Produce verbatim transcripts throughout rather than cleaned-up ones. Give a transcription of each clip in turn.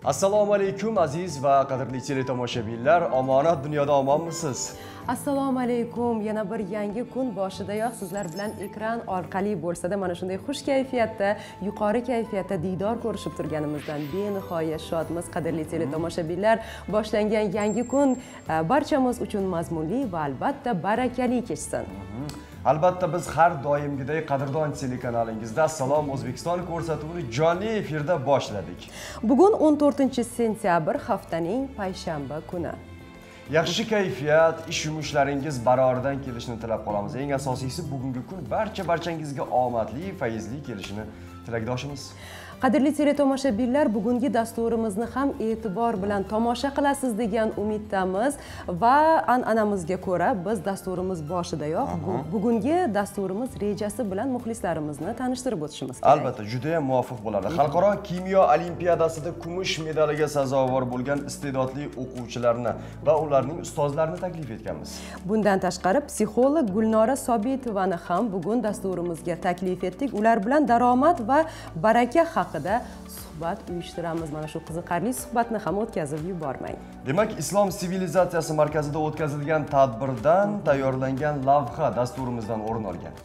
Assalomu alaykum aziz va qadrli teletomoshabinlar, omonat dunyoda omonmisiz? Assalomu alaykum. Yana bir yangi kun boshidayoq sizlar bilan ekran orqali bo'lsa-da mana shunday xush kayfiyatda, yuqori kayfiyatda diydor ko'rishib turganimizdan benihoya shodmiz qadrli teletomoshabinlar. Boshlangan yangi kun barchamiz uchun mazmunli va albatta barakali kechsin. Albatta biz har doimgidek Qadrdon telekanalingizda Assalom O'zbekiston ko'rsatuvini jonli efirda boshladik. Bugun o'n to'rtinchi sentyabr haftaning payshanba kuni. Yaxshi kayfiyat, ish yumushlaringiz baroridan kelishini tilab qolamiz. Eng asosiysi bugungi kun barcha barchangizga omadli, fayzli kelishini tilakdoshimiz. Qadrli teletomoshabinlar, bugungi dasturimizni ham e'tibor bilan tomosha qilasiz degan umiddamiz va an'anamizga ko'ra biz dasturimiz boshidayoq bugungi dasturimiz rejasi bilan muxlislarimizni tanishtirib o'tishimiz kerak. Albatta, juda ham muvofiq bo'ladi. Xalqaro kimyo olimpiadasida kumush medaliga sazovor bo'lgan iste'dodli o'quvchilarni va ularning ustozlarini taklif etganmiz. Bundan tashqari psixolog Gulnora Sobitovani ham bugun dasturimizga taklif etdik. Ular bilan daromad va baraka haqida suhbat uyushtiramiz. Mana shu qiziqarli suhbatni ham o'tkazib yubormang. Demak, Islom sivilizatsiyasi markazida o'tkazilgan tadbirdan tayyorlangan lavha dasturimizdan o'rin olgan.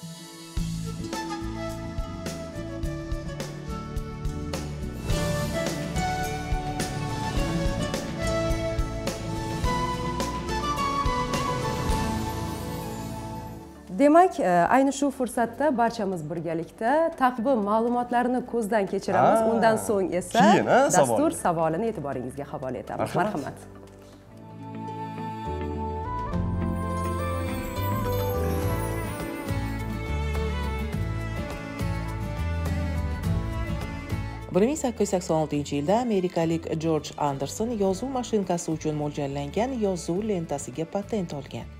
Demak, ayni shu fursatda barchamiz birgalikda taqvim ma'lumotlarini ko'zdan kechiramiz. Undan so'ng esa dastur savolini e'tiboringizga havola etamiz. Marhamat. bir ming sakkiz yuz sakson oltinchi yilda amerikalik Jorj Anderson yozuv mashinkasi uchun mo'ljallangan yozuv lentasiga patent olgan.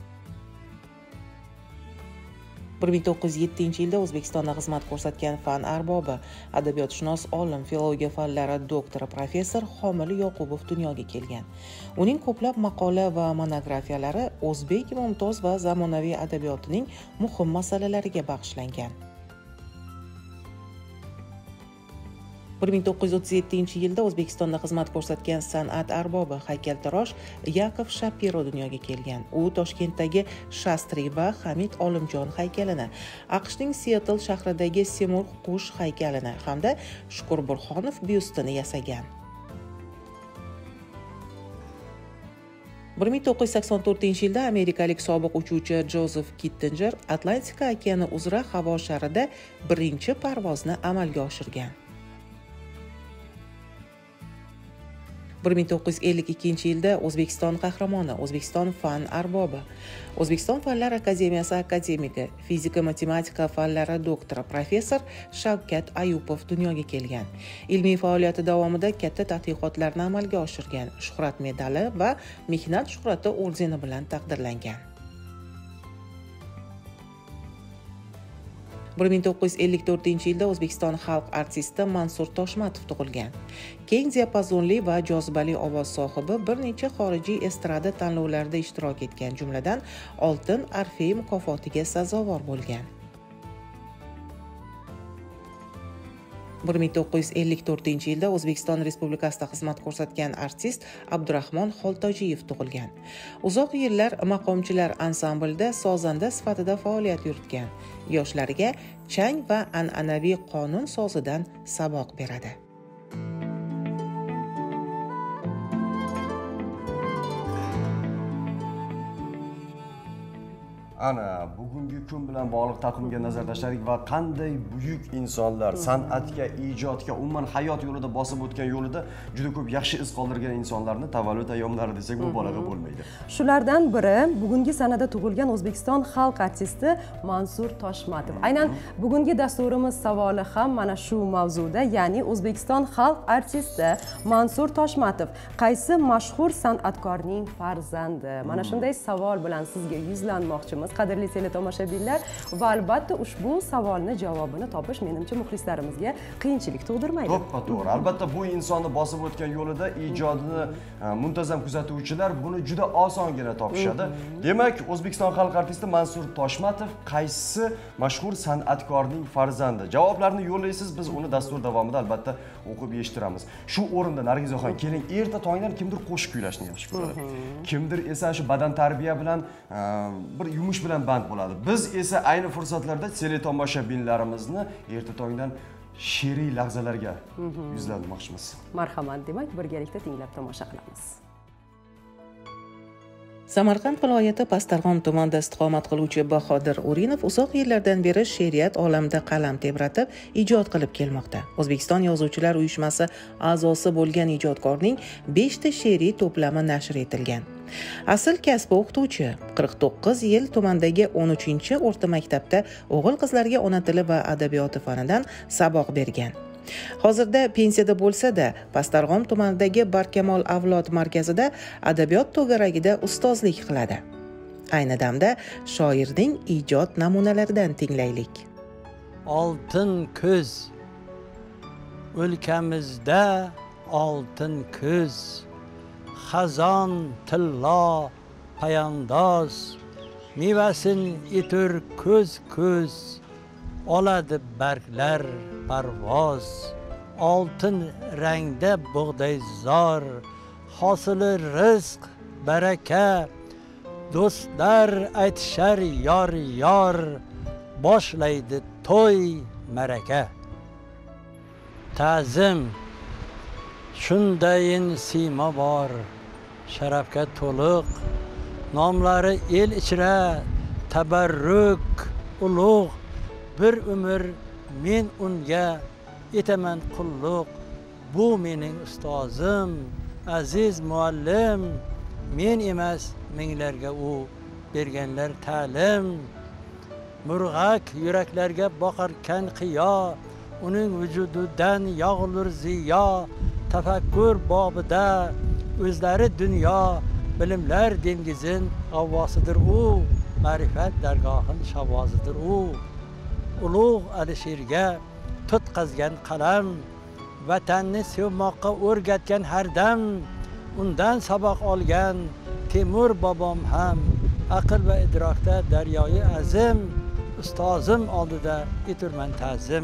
bir ming to'qqiz yuz yettinchi yilda O'zbekistonda xizmat ko'rsatgan fan arbobi, adabiyotshunos, olim, filologiya fanlari doktori professor Homil Yoqubov dunyoga kelgan. Uning ko'plab maqola va monografiyalari o'zbek mumtoz va zamonaviy adabiyotining muhim masalalariga bag'ishlangan. bir ming to'qqiz yuz o'ttiz yettinchi yilda O'zbekistonda xizmat ko'rsatgan san'at arbobi, haykaltarosh Yakov Shapiro dunyoga kelgan. U Toshkentdagi Shastri va Hamid Olimjon haykalini, AQShning Seattle shahridagi Semur qush haykalini hamda Shukur Burxonov byustini yasagan. bir ming to'qqiz yuz sakson to'rtinchi yilda amerikalik sobiq uchuvchi Joseph Kittinger Atlantika okeani uzra havo sharida birinchi parvozni amalga oshirgan. bir ming to'qqiz yuz ellik ikkinchi yilda O'zbekiston qahramoni, O'zbekiston fan arbobi, O'zbekiston Fanlar akademiyasi akademigi, fizika-matematika fanlari doktori professor Shavkat Ayupov dunyoga kelgan. Ilmiy faoliyati davomida katta tadqiqotlarni amalga oshirgan. Shuhrat medali va mehnat shuhrati ordeni bilan taqdirlangan. bir ming to'qqiz yuz ellik to'rtinchi yilda O'zbekiston xalq artisti Mansur Toshmatov tug'ilgan. Keng diapazonli va jozibali ovoz sohibi, bir necha xorijiy estrada tanlovlarida ishtirok etgan, jumladan Oltin Orfey mukofotiga sazovor bo'lgan. bir ming to'qqiz yuz ellik to'rtinchi yilda O'zbekiston Respublikasida xizmat ko'rsatgan artist Abdurahmon Xoltojiyev tug'ilgan. Uzoq yillar maqomchilar ansamblida sozanda sifatida faoliyat yuritgan. Yoshlarga chang va an'anaviy qonun sozidan saboq beradi. Ana bugungi kun bilan bog'liq taqvimga nazar tashladik va qanday buyuk insonlar san'atga, ijodga, umuman hayot yo'lida bosib o'tgan yo'lida juda ko'p yaxshi iz qoldirgan insonlarni tavallud ayyomlari desak mubolag'a bo'lmaydi. Shulardan biri bugungi sanada tug'ilgan O'zbekiston xalq artisti Mansur Toshmatov. Aynan bugungi dasturimiz savoli ham mana shu mavzuda, ya'ni O'zbekiston xalq artisti Mansur Toshmatov qaysi mashhur san'atkorning farzandi? Mana shunday savol bilan sizga yuzlanmoqchimiz. Qadrli teletomoshabinlar, tomoshabinlar va albatta ushbu savolni javobini topish menimcha muxlislarimizga qiyinchilik tug'dirmaydi. To'ppa to'g'ri. Albatta bu insonni bosib o'tgan yo'lida ijodini muntazam kuzatuvchilar buni juda osongina topishadi. Demak, O'zbekiston xalq artisti Mansur Toshmatov qaysi mashhur san'atkorning farzandi? Javoblarni yo'llaysiz, biz uni dastur davomida albatta o'qib eshittiramiz. Shu o'rinda Nargizaxon, keling, erta tongdan kimdir qo'shiq kuylashni yaxshi ko'radi. Kimdir esa shu badan tarbiya bilan bir yumush bilan band bo'ladi. Biz esa ayni fursatlarda teletomoshabinlarimizni erta tongdan she'riy lahzalarga yuzlanmoqchimiz. Marhamat, demak, birgalikda tinglab tomosha qilamiz. Samarqand viloyati Pastarg'om tumanida istiqomat qiluvchi Bahodir Urinov uzoq yillardan beri she'riyat olamida qalam tebratib, ijod qilib kelmoqda. O'zbekiston Yozuvchilar uyushmasi a'zosi bo'lgan ijodkorning beshta she'riy to'plami nashr etilgan. Asl kasbi o'qituvchi, qirq to'qqiz yil tumandagi o'n uchinchi o'rta maktabda o'g'il-qizlarga ona tili va adabiyoti fanidan saboq bergan. Hozirda pensiyada bo'lsa-da, Pastarg'om tumanidagi Barkamol avlod markazida adabiyot to'garagida ustozlik qiladi. Ayni damda shoirning ijod namunalaridan tinglaylik. Oltin ko'z, o'lkamizda oltin ko'z, xazon tillo payandoz, mevasin etur ko'z ko'z, oladi barglar parvoz. Oltin rangda bug'doyzor, hosili rizq baraka, do'stlar aytishar yor yor, boshlaydi to'y maraka. Ta'zim shundayin siymo bor, sharafga to'liq, nomlari el ichra tabarruk ulug'. Bir umr men unga etaman qulluq. Bu mening ustozim, aziz muallim. Men emas, minglarga u berganlar ta'lim. Murg'ak yuraklarga boqarkan qiyo, uning vujudidan yog'ilur ziyo. Tafakkur bobida o'zlari dunyo, bilimlar dengizin g'avvosidir u. Ma'rifat dargohin shavozidir u. Ulug' Alisherga tutqazgan qalam, vatanni sevmoqqa o'rgatgan har dam. Undan saboq olgan Temur bobom ham, aql va idrokda daryoyi azim. Ustozim oldida eturman ta'zim.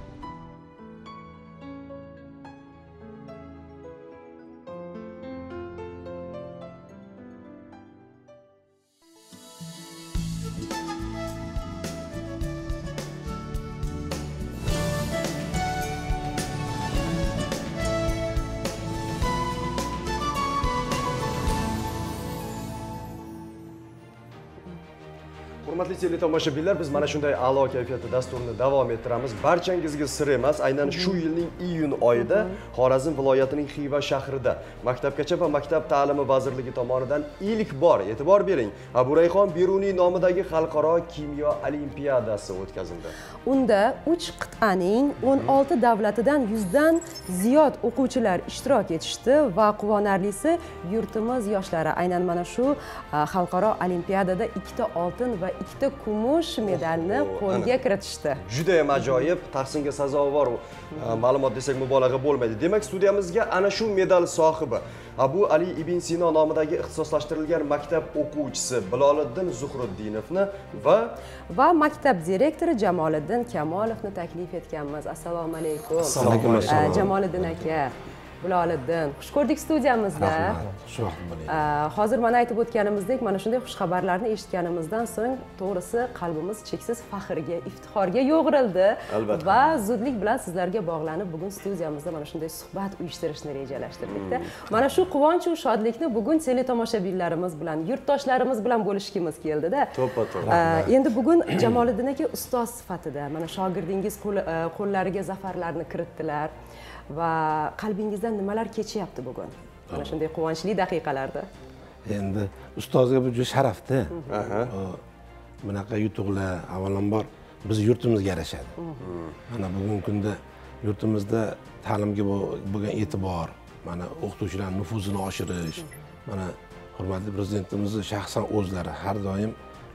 Hurmatli teletomoshabinlar, biz mana shunday a'lo kayfiyatda dasturni davom ettiramiz. Barchangizga sir emas, aynan shu yilning iyun oyida Xorazm viloyatining Xiva shahrida Maktabgacha va Maktab ta'limi vazirligi tomonidan ilk bor, e'tibor bering, Aburayxon Beruniy nomidagi xalqaro kimyo olimpiadasi o'tkazildi. Unda uch qit'aning o'n olti davlatidan yuzdan ziyod o'quvchilar ishtirok etishdi va quvonarlisi yurtimiz yoshlari aynan mana shu xalqaro olimpiadada ikkita oltin va ikkita kumush medalni qo'lga kiritishdi. Juda ham ajoyib, tahsinga sazovor ma'lumot desak mubolag'a bo'lmaydi. Demak, studiyamizga ana shu medal sohibi Abu Ali ibn Sino nomidagi ixtisoslashtirilgan maktab o'quvchisi Biloliddin Zuhruddinovni va va maktab direktori Jamoliddin Kamolovni taklif etganmiz. Assalomu alaykum. Assalomu alaykum. Jamoliddin aka, Biloliddin, xush ko'rdik studiyamizda. Hozir mana aytib o'tganimizdek, mana shunday xush xabarlarni eshitganimizdan so'ng to'g'risi qalbimiz cheksiz faxrga, iftixorga yo'g'rildi va zudlik bilan sizlarga bog'lanib bugun studiyamizda mana shunday suhbat uyushtirishni rejalashtirdik-da. Mana shu quvonch va shodlikni bugun teletomoshabinlarimiz bilan, yurtdoshlarimiz bilan bo'lishimiz keldi-da. To'ppa-to'g'ri. Endi bugun Jamoliddin aka ustoz sifatida mana shogirdingiz qo'llariga zafarlarni kiritdilar. Va qalbingizdan nimalar kechyapti bugun? Mana shunday quvonchli daqiqalarda. Endi ustozga bu juda sharafda. Bunaqa yutuqlar avvalambor biz yurtimizga yarashadi. Mana bugungi kunda yurtimizda ta'limga bo'lgan e'tibor, mana o'qituvchilar nufuzini oshirish, mana hurmatli prezidentimizning shaxsan o'zlari har doim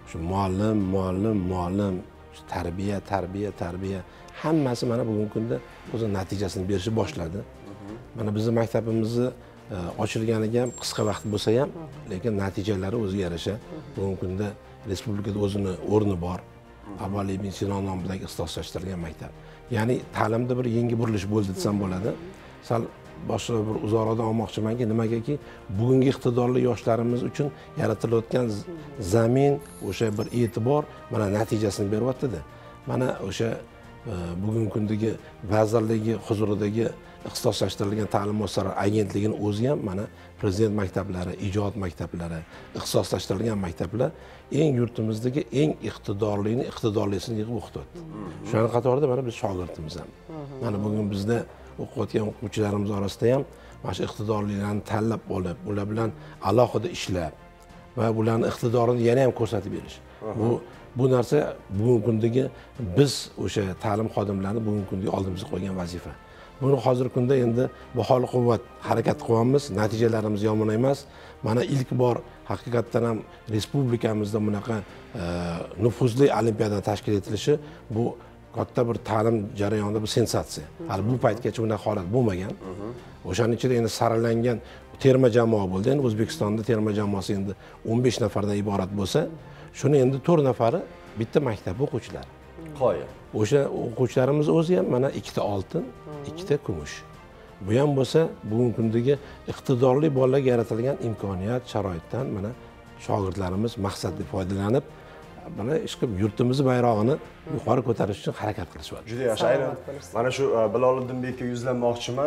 shu muallim muallim muallim tarbiya tarbiya tarbiya hammasi mana bugungi kunda o'z natijasini berishni boshladi. Mana bizning maktabimizni ochilganiga ham qisqa vaqt bo'lsa ham, lekin natijalari o'ziga yarasha bugungi kunda respublikada o'zini o'rni bor. Abu Ali ibn Sino nomidagi ixtisoslashtirilgan maktab. Ya'ni ta'limda bir yangi burilish bo'ldi desam bo'ladi. Sal boshqa bir uzoqroqdan olmoqchimanki, nimagaki bugungi iqtidorli yoshlarimiz uchun yaratilayotgan zamin, o'sha bir e'tibor mana natijasini beryapti-da. Mana o'sha bugungi kundagi vazirligi huzuridagi ixtisoslashtirilgan ta'lim-muassasasi agentligining o'zi ham mana prezident maktablari, ijod maktablari, ixtisoslashtirilgan maktablar eng yurtimizdagi eng iqtidorlini, iqtidorlisini yig'ib o'qityapti. Shuning qatorida mana biz shogirdimiz ham. Mana bugun bizda o'qiyotgan o'quvchilarimiz orasida ham mana shu iqtidorlilarni tanlab olib, ular bilan alohida ishlab va ularning iqtidorini yana ham ko'rsatib berish. Bu bu narsa bugungi kundagi biz o'sha ta'lim xodimlarini bugungi kundagi oldimizga qo'ygan vazifa. Buni hozirgi kunda endi baholi quvvat harakat qilyapmiz, natijalarimiz yomon emas. Mana ilk bor haqiqatdan ham respublikamizda bunaqa nufuzli olimpiada tashkil etilishi bu katta bir ta'lim jarayonida bir sensatsiya. Hali bu paytgacha bunaqa holat bo'lmagan. O'shaning ichida endi saralangan terma jamoa bo'ldi. Endi O'zbekistonda terma jamoasi endi o'n besh nafardan iborat bo'lsa, shuni endi to'rt nafari bitta maktab o'quvchilari. Qoya. O'sha o'quvchilarimiz o'zi ham mana ikkita oltin, ikkita kumush. Bu ham bo'lsa, bugungi kundagi iqtidorli bolalarga yaratilgan imkoniyat, sharoitdan mana shogirdlarimiz maqsadli foydalanib, mana ish qilib yurtimizni bayrog'ini yuqori ko'tarish uchun harakat qilishyapti. Juda yaxshi. Aynan mana shu Biloliddinbekka yuzlanmoqchiman.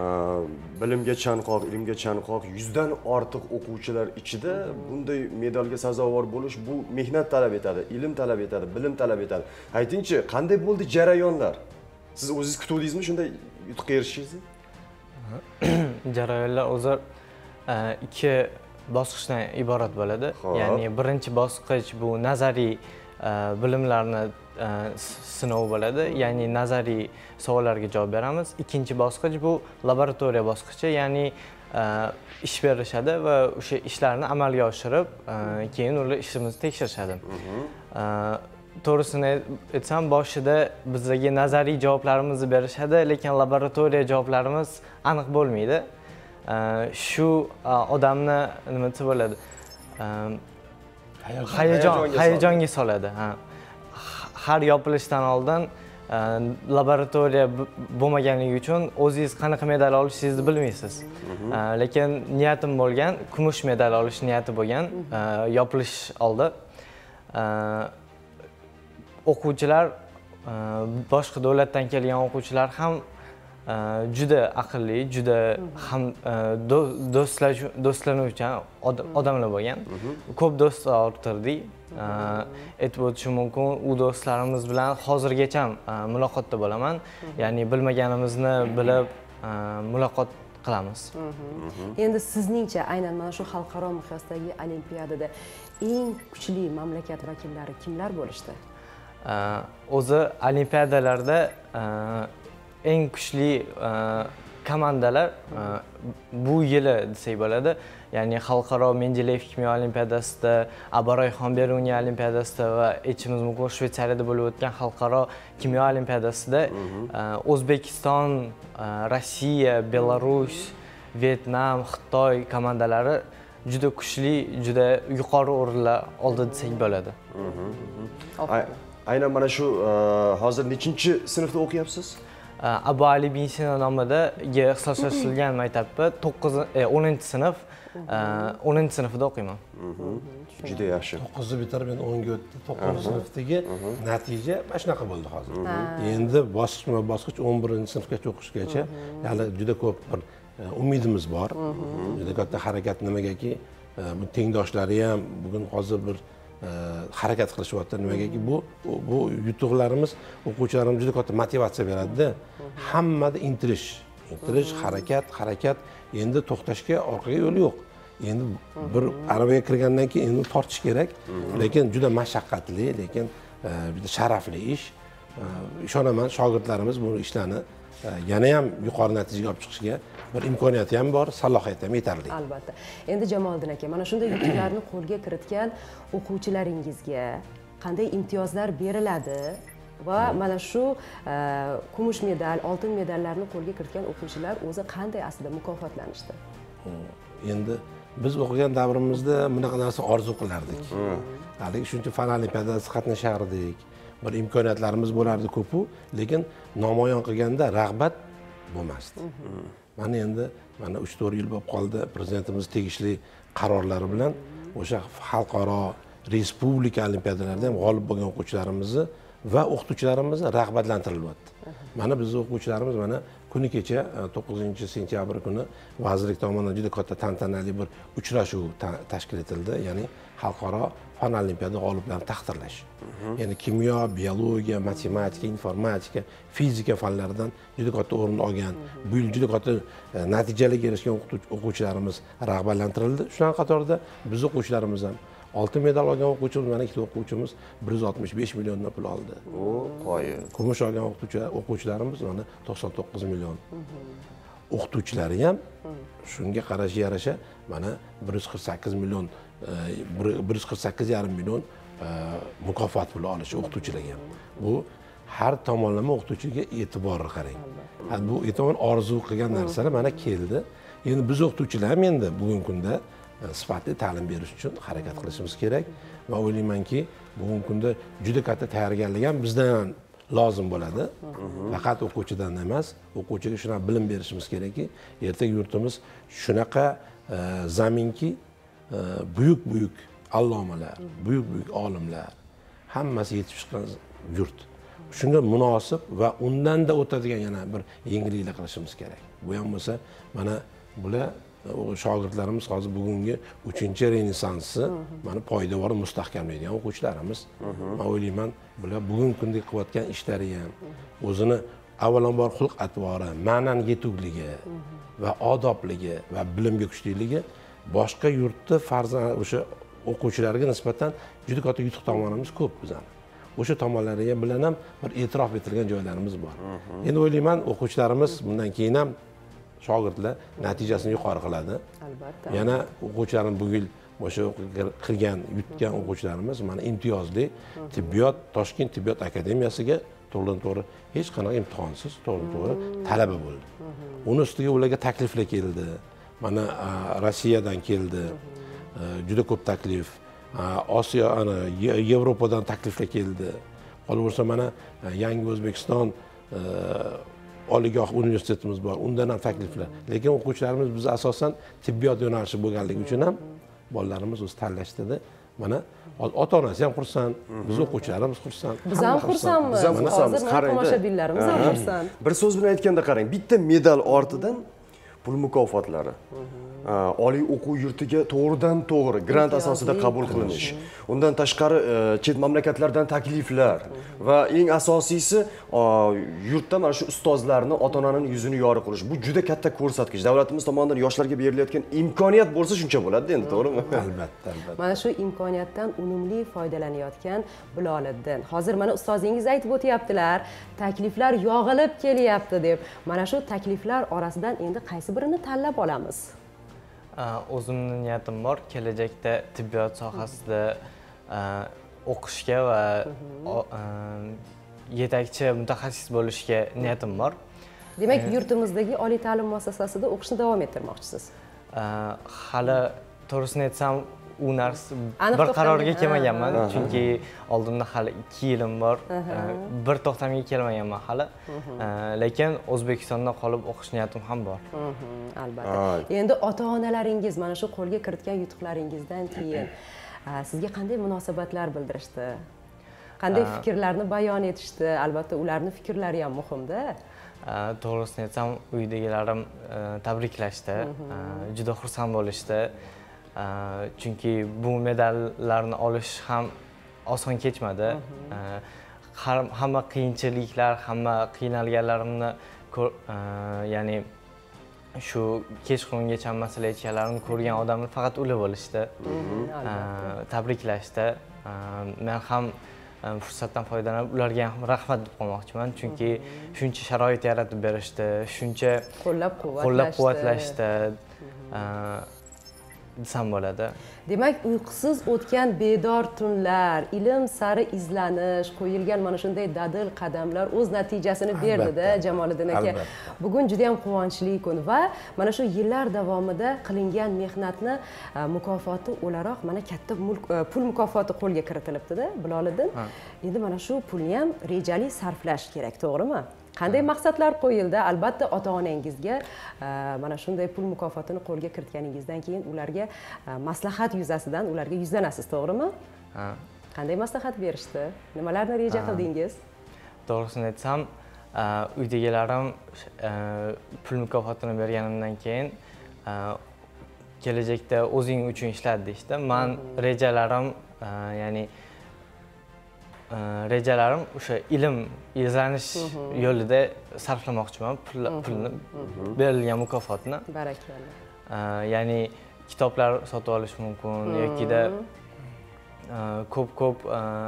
Bilimga chanqoq, ilmga chanqoq yuzdan ortiq o'quvchilar ichida bunday medalga sazovor bo'lish bu mehnat talab etadi, ilm talab etadi, bilim talab etadi. Aytingchi, qanday bo'ldi jarayonlar? Siz o'zingiz kutuvdingizmi shunday yutuqqa erishishingizni? Jarayonlar o'zi ikki bosqichdan iborat bo'ladi. Ya'ni birinchi bosqich bu nazariy bilimlarni sinov bo'ladi. Ya'ni nazariy savollarga javob beramiz. Ikkinchi bosqich bu laboratoriya bosqichi, ya'ni ish berishadi va o'sha ishlarni amalga oshirib, keyin ular ishimizni tekshirishadi. To'g'risini aytsam, boshida bizga nazariy javoblarimizni berishadi, lekin laboratoriya javoblarimiz aniq bo'lmaydi. Shu odamni nima desa bo'ladi? Hayajon, hayajonga soladi. Har yopilishdan oldin laboratoriya bo'lmaganligi uchun o'zingiz qanaqa medal olishingizni bilmaysiz. Lekin niyatim bo'lgan, kumush medal olish niyati bo'lgan yopilish oldi. O'quvchilar, boshqa davlatdan kelgan o'quvchilar ham juda aqlli, juda ham do'stlanuvchan odamlar bo'lgan. Ko'p do'stlar orttirdik. Aytib o'tishim mumkin, u do'stlarimiz bilan hozirgacha muloqotda bo'laman. Ya'ni bilmaganimizni bilib muloqot qilamiz. Endi sizningcha aynan mana shu xalqaro miqyosdagi olimpiadada eng kuchli mamlakat vakillari kimlar bo'lishdi? O'zi olimpiadalarda eng kuchli komandalar bu yili desak bo'ladi. Ya'ni xalqaro Mendeleyev kimyo olimpiadasida, Abaroyxon Beruniy olimpiadasida va aytishimiz mumkin Shveysariyada bo'lib o'tgan xalqaro kimyo olimpiadasida O'zbekiston, Rossiya, Belarus, Vyetnam, Xitoy komandalari juda kuchli, juda yuqori o'rinlar oldi desak bo'ladi. Aynan mana shu hozir nechinchi sinfda o'qiyapsiz? Abu Ali ibn Sino nomidagi ixtisoslashtirilgan maktabda o'ninchi sinf, o'ninchi sinfda o'qiyman. Juda yaxshi. to'qqizni bitirib endi o'nga o'tdi. to'qqizinchi sinfdagi natija mana shunaqa bo'ldi hozir. Endi bosqichma-bosqich o'n birinchi sinfgacha o'qishgacha hali juda ko'p bir umidimiz bor. Juda katta harakat nimagaki, bu tengdoshlari ham bugun hozir bir harakat qilishyapti. Nimagaki bu bu yutuqlarimiz o'quvchilarimizga juda katta motivatsiya beradi-da. Hammada intilish, intilish, harakat, harakat. Endi to'xtashga orqaga yo'l yo'q. Endi bir arabaga kirgandan keyin endi tortish kerak, lekin juda mashaqqatli, lekin juda sharafli ish. Ishonaman, shogirdlarimiz bu ishlarni yana ham yuqori natijaga olib chiqishga bir imkoniyati ham bor, salohiyati ham yetarli. Albatta. Endi Jamoliddin aka, mana shunday yutuqlarni qo'lga kiritgan o'quvchilaringizga qanday imtiyozlar beriladi va mana shu kumush medal, oltin medallarni qo'lga kiritgan o'quvchilar o'zi qanday aslida mukofotlanishdi? Endi biz o'qigan davrimizda bunaqa narsa orzu qilardik. Haligi shuncha fan olimpiadasida qatnashardik. Bir imkoniyatlarimiz bo'lardi ko'p-u, lekin namoyon qilganda rag'bat bo'lmasdi. Mana endi mana uch to'rt yil bo'lib qoldi, prezidentimiz tegishli qarorlari bilan o'sha xalqaro respublika olimpiadalarida ham g'olib bo'lgan o'quvchilarimizni va o'qituvchilarimizni rag'batlantirilyapti. Mana bizning o'quvchilarimiz mana kuni kecha to'qqizinchi sentyabr kuni vazirlik tomonidan juda katta tantanali bir uchrashuv tashkil etildi, ya'ni xalqaro fan olimpiada g'oliblarini taqdirlash. Ya'ni kimyo, biologiya, matematika, informatika, fizika fanlaridan juda katta o'rin olgan, bu yil juda katta natijalarga erishgan o'quvchilarimiz rag'batlantirildi. Shuning qatorida biz o'quvchilarimiz ham oltin medal olgan o'quvchimiz, mana ikkita o'quvchimiz bir yuz oltmish besh milliondan pul oldi. O, qo'yi. Kumush olgan o'quvchilarimiz mana to'qson to'qqiz million. O'qituvchilari ham shunga qarashga yarasha mana bir yuz qirq sakkiz million, bir yuz qirq sakkiz yarim million mukofot puli olish o'qituvchilarga ham. Bu har tomonlama o'qituvchiga e'tiborni qarang. Bu e'tibor orzu qilgan narsalar mana keldi. Endi biz o'qituvchilar ham endi bugungi kunda sifatli ta'lim berish uchun harakat qilishimiz kerak va o'ylaymanki, bugungi kunda juda katta tayyorgarlik ham bizdan lozim bo'ladi. Faqat o'quvchidan emas, o'quvchiga shunaqa bilim berishimiz kerakki, ertaga yurtimiz shunaqa zaminki, buyuk-buyuk allomalar, buyuk-buyuk olimlar hammasi yetib chiqqan yurt. Shunga munosib va undan da o'tadigan yana bir yengilliklar qilishimiz kerak. Bu ham bo'lsa, mana bular shogirdlarimiz hozir bugungi uchinchi renessansi mana poydevor mustahkamlaydigan o'quvchilarimiz. Men o'ylayman, bular bugungi kunda qilayotgan ishlari ham, o'zini avvalambor xulq atvori, ma'nan yetukligi va odobligi va bilimga kuchliligi boshqa yurtda farzand o'sha o'quvchilarga nisbatan juda katta yutuq tomonimiz ko'p bizning. O'sha tomonlariga bilan ham bir e'tirof etilgan joylarimiz bor. Endi o'ylayman, o'quvchilarimiz bundan keyin ham shogirdlar natijasini yuqori qiladi. Albatta. Yana o'quvchilarimiz bu yil o'sha qilgan, yutgan o'quvchilarimiz mana imtiyozli tibbiyot, Toshkent tibbiyot akademiyasiga to'g'ridan-to'g'ri hech qanaqa imtihonsiz to'g'ri-to'g'ri talaba bo'ldi. Uni ustiga ularga takliflar keldi. Mana Rossiyadan keldi. Juda ko'p taklif. Osiyo, ana Yevropadan takliflar keldi. Qolaversa mana Yangi O'zbekiston oliygoh universitetimiz bor. Undan ham takliflar. Lekin o'quvchilarimiz biz asosan tibbiyot yo'nalishi bo'lganligi uchun ham bolalarimiz o'zi tanlashdida. Mana ota-onasi ham xursand, biz o'quvchilarimiz xursand. Biz ham xursandmiz. Biz ham xursandmiz. Qarang, tomoshabinlarimiz ham xursand. Bir so'z bilan aytganda qarang, bitta medal ortidan pul mukofotlari, oliy o'quv yurtiga to'g'ridan to'g'ri grant asosida qabul qilinish, undan tashqari chet mamlakatlardan takliflar va eng asosiysi yurtda mana shu ustozlarni, ota-onaning yuzini yorib qurish. Bu juda katta ko'rsatkich. Davlatimiz tomonidan yoshlarga berilayotgan imkoniyat bo'lsa shuncha bo'ladi endi, to'g'rimi? Albatta, albatta. Mana shu imkoniyatdan unumli foydalanayotgan Biloliddin. Hozir mana ustozingiz aytib o'tyaptilar, takliflar yog'ilib kelyapti deb. Mana shu takliflar orasidan endi qaysi birini tanlab olamiz? O'zimning niyatim bor, kelajakda tibbiyot sohasida o'qishga va yetakchi mutaxassis bo'lishga niyatim bor. Demak, yurtimizdagi oliy ta'lim muassasasida o'qishni davom ettirmoqchisiz. Hali to'g'risini aytsam, u narsa bir qarorga kelmaganman, chunki oldimda hali ikki yilim bor. Bir to'xtamga kelmaganman hali. Lekin O'zbekistonda qolib o'qish niyatim ham bor. Albatta. Endi ota-onalaringiz mana shu qo'lga kiritgan yutuqlaringizdan keyin sizga qanday munosabatlar bildirishdi? Qanday fikrlarni bayon etishdi? Albatta, ularning fikrlari ham muhimda. To'g'risini aytsam, uydagilarim tabriklashdi, juda xursand bo'lishdi. Chunki bu medallarni olish ham oson kechmadi. Hamma qiyinchiliklar, hamma qiynalganlarimni, ya'ni shu kechqurungacha masala aytganlarimni ko'rgan odamlar faqat ular bo'lishdi. Tabriklashdi. Men ham fursatdan foydalanib ularga ham rahmat deb qolmoqchiman, chunki shuncha sharoit yaratib berishdi, shuncha qo'llab-quvvatlashdi desam bo'ladi. Demak, uyqusiz o'tgan bedor tunlar, ilm sari izlanish, qo'yilgan mana shunday dadil qadamlar o'z natijasini berdi-da, Jamoliddin aka. Bugun juda ham quvonchli kun va mana shu yillar davomida qilingan mehnatni mukofoti o'laroq mana katta pul mukofoti qo'lga kiritilibdi-da, Biloliddin. Endi mana shu pulni ham rejali sarflash kerak, to'g'rimi? Qanday maqsadlar qo'yildi? Albatta ota-onangizga mana shunday pul mukofotini qo'lga kiritganingizdan keyin ularga maslahat yuzasidan ularga yuzlanasiz, to'g'rimi? Ha. Qanday maslahat berishdi? Nimalarni reja qildingiz? To'g'risini aytsam, uydagalarim pul mukofotini berganimdan keyin kelajakda o'zing uchun ishlat deyishdi. Men rejalarim, ya'ni rejalarim o'sha ilm izlanish yo'lida sarflamoqchiman pulni, berilgan mukofotni. Barakalloh. Ya'ni kitoblar sotib olish mumkin yokida ko'p-ko'p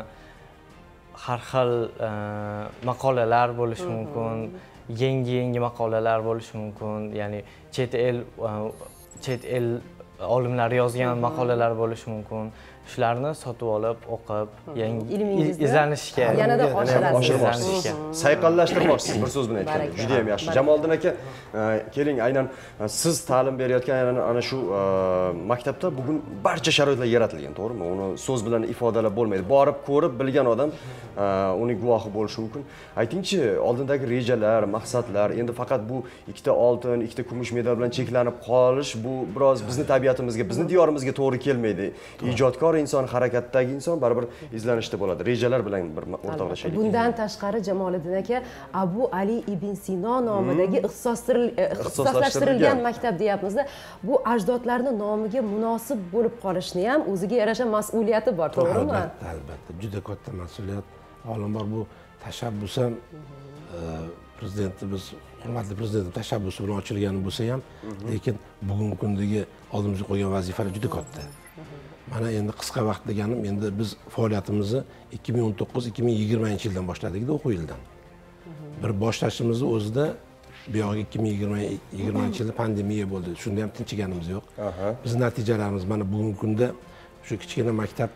har xil maqolalar bo'lishi mumkin, yangi-yangi maqolalar bo'lishi mumkin, ya'ni chet el chet el olimlari yozgan maqolalar bo'lishi mumkin. Shularni sotib olib, o'qib, yangi izlanishga, yanada oshirmoqchisiz. Sayqallashtirmoqchisiz, bir so'z bilan aytganda. Juda ham yaxshi. Jamoliddin aka, keling, aynan siz ta'lim berayotgan ana shu maktabda bugun barcha sharoitlar yaratilgan, to'g'rimi? Uni so'z bilan ifodalab bo'lmaydi. Borib ko'rib bilgan odam uning guvohi bo'lishi mumkin. Aytingchi, oldindagi rejalar, maqsadlar, endi faqat bu ikkita oltin, ikkita kumush medal bilan cheklanib qolish, bu biroz bizning tabiatimizga, bizning diyorimizga to'g'ri kelmaydi. Ijodkor inson, harakatdagi inson baribir izlanishda bo'ladi. Rejalar bilan bir o'rtoqlashaylik. Bundan tashqari Jamoliddin aka Abu Ali ibn Sino nomidagi ixtisoslashtirilgan maktab deyapmiz-da. Bu ajdodlarning nomiga munosib bo'lib qolishni ham o'ziga yarasha mas'uliyati bor, to'g'rimi? Albatta, albatta. Juda katta mas'uliyat. Olimlar bu tashabbus ham prezidentimiz, hurmatli prezident tashabbusi bilan ochilgani bo'lsa ham, lekin bugungi kundagi oldimizga qo'ygan vazifalar juda katta. Mana endi qisqa vaqt deganim, endi biz faoliyatimizni ikki ming o'n to'qqiz ikki ming yigirmanchi yildan boshladik-da, o'quv yilidan. Bir boshlashimizni o'zida bu yog'i ikki ming yigirmanchi yilda pandemiya bo'ldi. Shunda ham tinchiganimiz yo'q. Biz natijalarimiz mana bugungi kunda shu kichkina maktab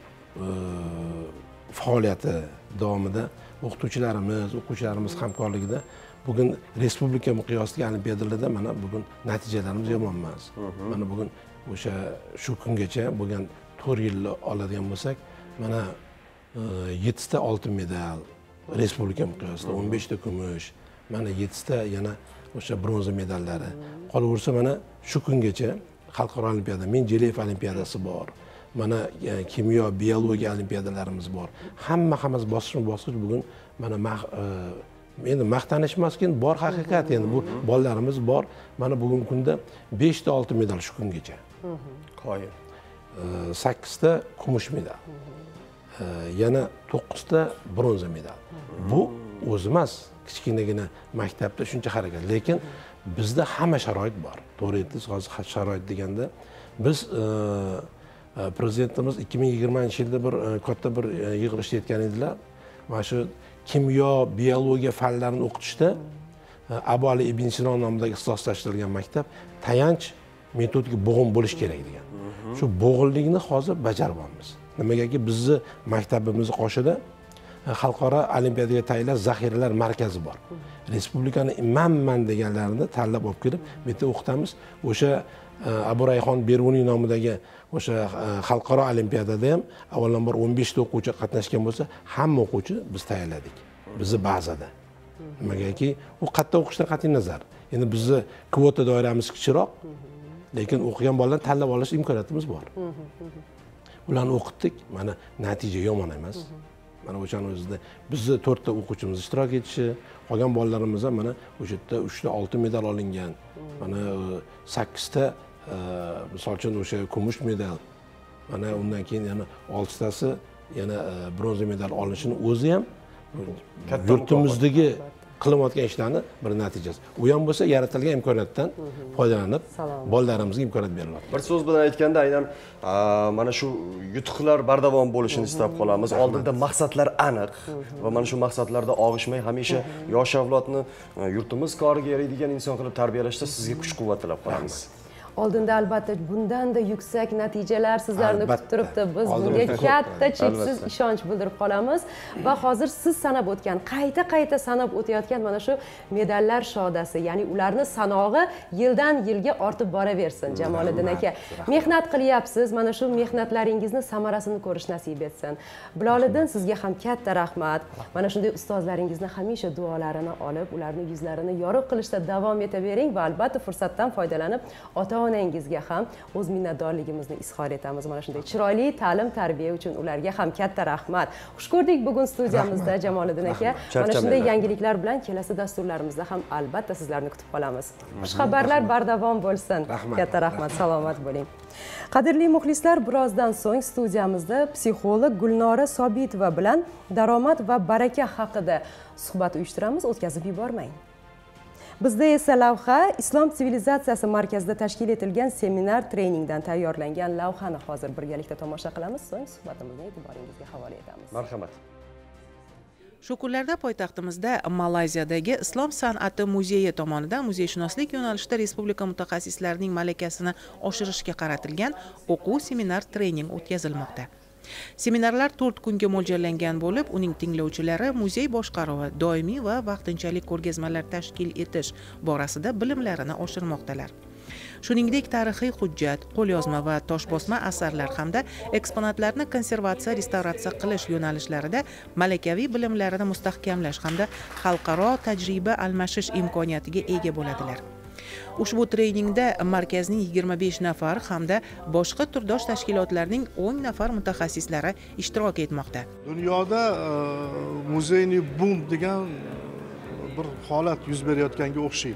faoliyati davomida o'qituvchilarimiz, o'quvchilarimiz hamkorligida bugun respublika miqyosidagi olimpiadalarda mana bugun natijalarimiz yomon emas. Mana bugun o'sha shu kungacha bo'lgan to'rt yil oladigan bo'lsak, mana yettita oltin medal respublika miqyosida, o'n beshta kumush, mana yettita yana o'sha bronza medallari. Qolaversa mana shu kungacha xalqaro olimpiada, Mendeleyev olimpiadasi bor. Mana kimyo, biologiya olimpiadalarimiz bor. Hamma hammasi bosqichma-bosqich bugun mana endi maqtanish emaskin, bor haqiqat. Endi bu bolalarimiz bor. Mana bugungi kunda beshta oltin medal shu kungacha. Qoyil. sakkizta kumush medal. Yana to'qqizta bronza medal. Bu o'zi emas, kichkinagina maktabda shuncha harakat. Lekin bizda hamma sharoit bor. To'g'ri aytdingiz, hozir sharoit deganda biz prezidentimiz ikki ming yigirmanchi yilda bir katta bir yig'ilishda aytgan edilar. Mana shu kimyo, biologiya fanlarini o'qitishda Abu Ali ibn Sino nomidagi ixtisoslashtirilgan maktab tayanch metodik bo'g'in bo'lish kerak degan. Shu bo'g'inlikni hozir bajaryapmiz. Nimagaki bizni maktabimiz qoshida xalqaro olimpiadaga tayyorlash zaxiralar markazi bor. Respublikani manman deganlarini tanlab olib kelib, bu yerda o'qitamiz. O'sha Abu Rayhon Beruniy nomidagi o'sha xalqaro olimpiadada ham avvalambor o'n beshta o'quvchi qatnashgan bo'lsa, hamma o'quvchi biz tayyorladik. Bizni bazada. Nimagaki u qayerda o'qishdan qat'iy nazar. Endi bizni kvota doiramiz kichikroq, lekin o'qigan bolalarni tanlab olish imkoniyatimiz bor. Ularni o'qitdik, mana natija yomon emas. Mana o'shaning o'zida bizni to'rtta o'quvchimiz ishtirok etishi, qolgan bolalarimiz ham mana o'sha yerda uchta oltin medal olingan. Mana sakkizta misol uchun o'sha kumush medal. Mana undan keyin yana oltitasi yana bronza medal olishini o'zi ham yurtimizdagi qilayotgan ishlarni bir natijasi. U ham bo'lsa yaratilgan imkoniyatdan foydalanib, bolalarimizga imkoniyat beryapti. Bir so'z bilan aytganda aynan mana shu yutuqlar bardavom bo'lishini istab qolamiz. Oldinda maqsadlar aniq va mana shu maqsadlarda og'ishmay hamisha yosh avlodni yurtimiz koriga yaraydigan inson qilib tarbiyalashda sizga kuch-quvvat tilab qolamiz. Oldinda albatta bundanda yuksak natijalar sizlarni kutib turibdi. Biz bunga katta cheksiz ishonch bildirib qolamiz va hozir siz sanab o'tgan, qayta-qayta sanab o'tayotgan mana shu medallar shodasi, ya'ni ularni sanog'i yildan yilga ortib boraversin Jamoliddin aka. Mehnat qilyapsiz, mana shu mehnatlaringizni samarasini ko'rish nasib etsin. Biloliddin, sizga ham katta rahmat. Mana shunday ustozlaringizni hamisha duolarini olib, ularning yuzlarini yorug' qilishda davom etavering va albatta fursatdan foydalanib ota onangizga ham o'z minnatdorligimizni izhor etamiz. Mana shunday chiroyli ta'lim tarbiya uchun ularga ham katta rahmat. Xush ko'rdik bugun studiyamizda Jamoliddin aka. Mana shunday yangiliklar bilan kelasi dasturlarimizda ham albatta sizlarni kutib qolamiz. Xushxabarlar bardavom bo'lsin. Katta rahmat, salomat bo'ling. Qadrli muxlislar, birozdan so'ng studiyamizda psixolog Gulnora Sobitova bilan daromad va baraka haqida suhbat uyushtiramiz. O'tkazib yubormang. Bizda esa lavha Islom sivilizatsiyasi markazida tashkil etilgan seminar treningdan tayyorlangan lavhani hozir birgalikda tomosha qilamiz, so'ng suhbatimizni e'tiboringizga havola etamiz. Marhamat. Shu kunlarda poytaxtimizda Malayziyadagi Islom san'ati muzeyi tomonidan muzeyshunoslik yo'nalishida respublika mutaxassislarining malakasini oshirishga qaratilgan o'quv seminar trening o'tkazilmoqda. Seminarlar to'rt kunga mo'ljallangan bo'lib, uning tinglovchilari muzey boshqaruvi, doimiy va vaqtinchalik ko'rgazmalar tashkil etish borasida bilimlarini oshirmoqdalar. Shuningdek, tarixiy hujjat, qo'lyozma va toshbosma asarlar hamda eksponatlarni konservatsiya, restavratsiya qilish yo'nalishlarida malakaviy bilimlarini mustahkamlash hamda xalqaro tajriba almashish imkoniyatiga ega bo'ladilar. Ushbu treningda markazning yigirma besh nafar hamda boshqa turdosh tashkilotlarning o'n nafar mutaxassislari ishtirok etmoqda. Dunyoda muzeyni boom degan bir holat yuz berayotganga o'xshaydi.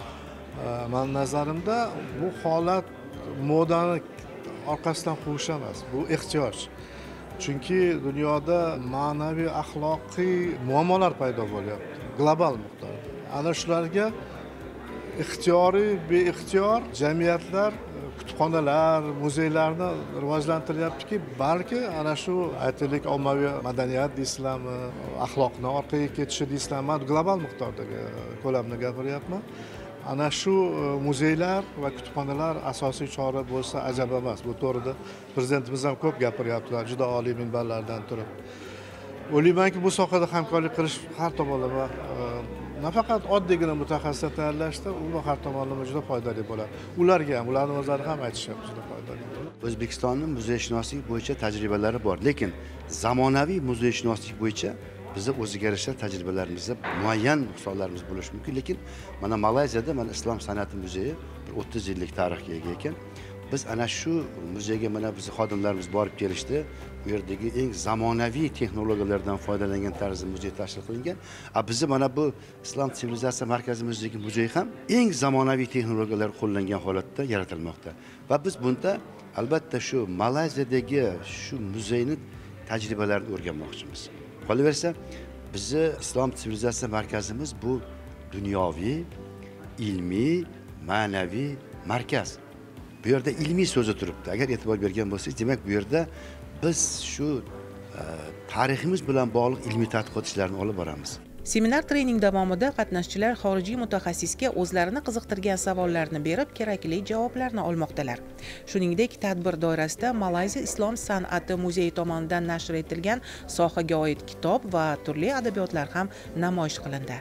Men nazarimda bu holat modani orqasidan quvish emas, bu ehtiyoj. Chunki dunyoda ma'naviy axloqiy muammolar paydo bo'lyapti, global miqdorda. Ana shularga ixtiyoriy, beixtiyor jamiyatlar, kutubxonalar, muzeylarni rivojlantiryaptiki, balki ana shu aytaylik ommaviy madaniyat deysizlarmi, axloqni orqaga ketishi deysizlarmi, global miqdordagi ko'lamni gapiryapman. Ana shu muzeylar va kutubxonalar asosiy chora bo'lsa ajab emas. Bu to'g'rida prezidentimiz ham ko'p gapiryaptilar, juda oliy minbarlardan turib. O'ylaymanki, bu sohada hamkorlik qilish har tomonlama nafaqat oddiygina mutaxassislar tayyorlashda, u har tomonlama juda foydali bo'ladi. Ularga ham, ularning o'zlari ham aytishyapti, juda foydali bo'ladi. O'zbekistonning muzeyshunoslik bo'yicha tajribalari bor, lekin zamonaviy muzeyshunoslik bo'yicha bizda o'ziga yarasha tajribalarimizda muayyan nuqsonlarimiz bo'lishi mumkin, lekin mana Malayziyada mana Islom san'ati muzeyi bir o'ttiz yillik tarixga ega ekan. Biz ana shu muzeyga mana biz xodimlarimiz borib kelishdi. Bu yerdagi eng zamonaviy texnologiyalardan foydalangan tarzda muzey tashkil qilingan. A bizni mana bu Islom sivilizatsiya markazimizdagi muzey ham eng zamonaviy texnologiyalar qo'llangan holatda yaratilmoqda. Va biz bunda albatta shu Malayziyadagi shu muzeyni tajribalarini o'rganmoqchimiz. Qolaversa, bizni Islom sivilizatsiya markazimiz bu dunyoviy, ilmiy, ma'naviy markaz. Bu yerda ilmiy so'zi turibdi. Agar e'tibor bergan bo'lsangiz, demak bu yerda biz shu tariximiz bilan bog'liq ilmiy tadqiqot ishlarini olib boramiz. Seminar trening davomida qatnashchilar xorijiy mutaxassisga o'zlarini qiziqtirgan savollarni berib, kerakli javoblarni olmoqdalar. Shuningdek, tadbir doirasida Malayziya Islom san'ati muzeyi tomonidan nashr etilgan sohaga oid kitob va turli adabiyotlar ham namoyish qilindi.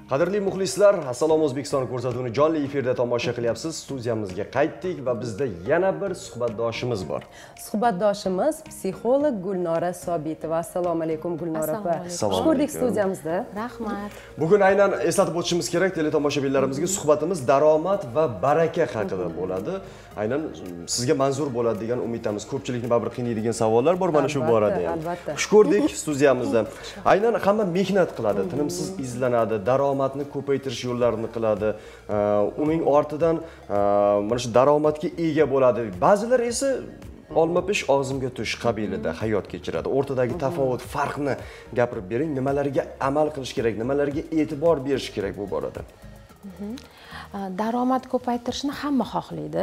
Qadrli muxlislar, Assalomu O'zbekiston ko'rsatuvini jonli efirda tomosha qilyapsiz. Studiyamizga qaytdik va bizda yana bir suhbatdoshimiz bor. Suhbatdoshimiz psixolog Gulnora Sobitova. Assalomu alaykum Gulnora opa. Xush ko'rdik studiyamizda. Rahmat. Bugun aynan eslatib o'tishimiz kerak teletomoshabinlarimizga, suhbatimiz daromad va baraka haqida bo'ladi. Aynan sizga manzur bo'ladi degan umiddamiz. Ko'pchilikni baribir qiynaydigan savollar bor mana shu borada ham. Xush ko'rdik studiyamizda. Aynan hamma mehnat qiladi, tinimsiz izlanadi, daromadni ko'paytirish yo'llarini qiladi. Uning ortidan mana shu daromadga ega bo'ladi. Ba'zilar esa olma-pish og'zimga tush qabilida hayot kechiradi. O'rtadagi tafovut, farqni gapirib bering. Nimalarga amal qilish kerak, nimalarga e'tibor berish kerak bu borada? Daromad ko'paytirishni hamma xohlaydi.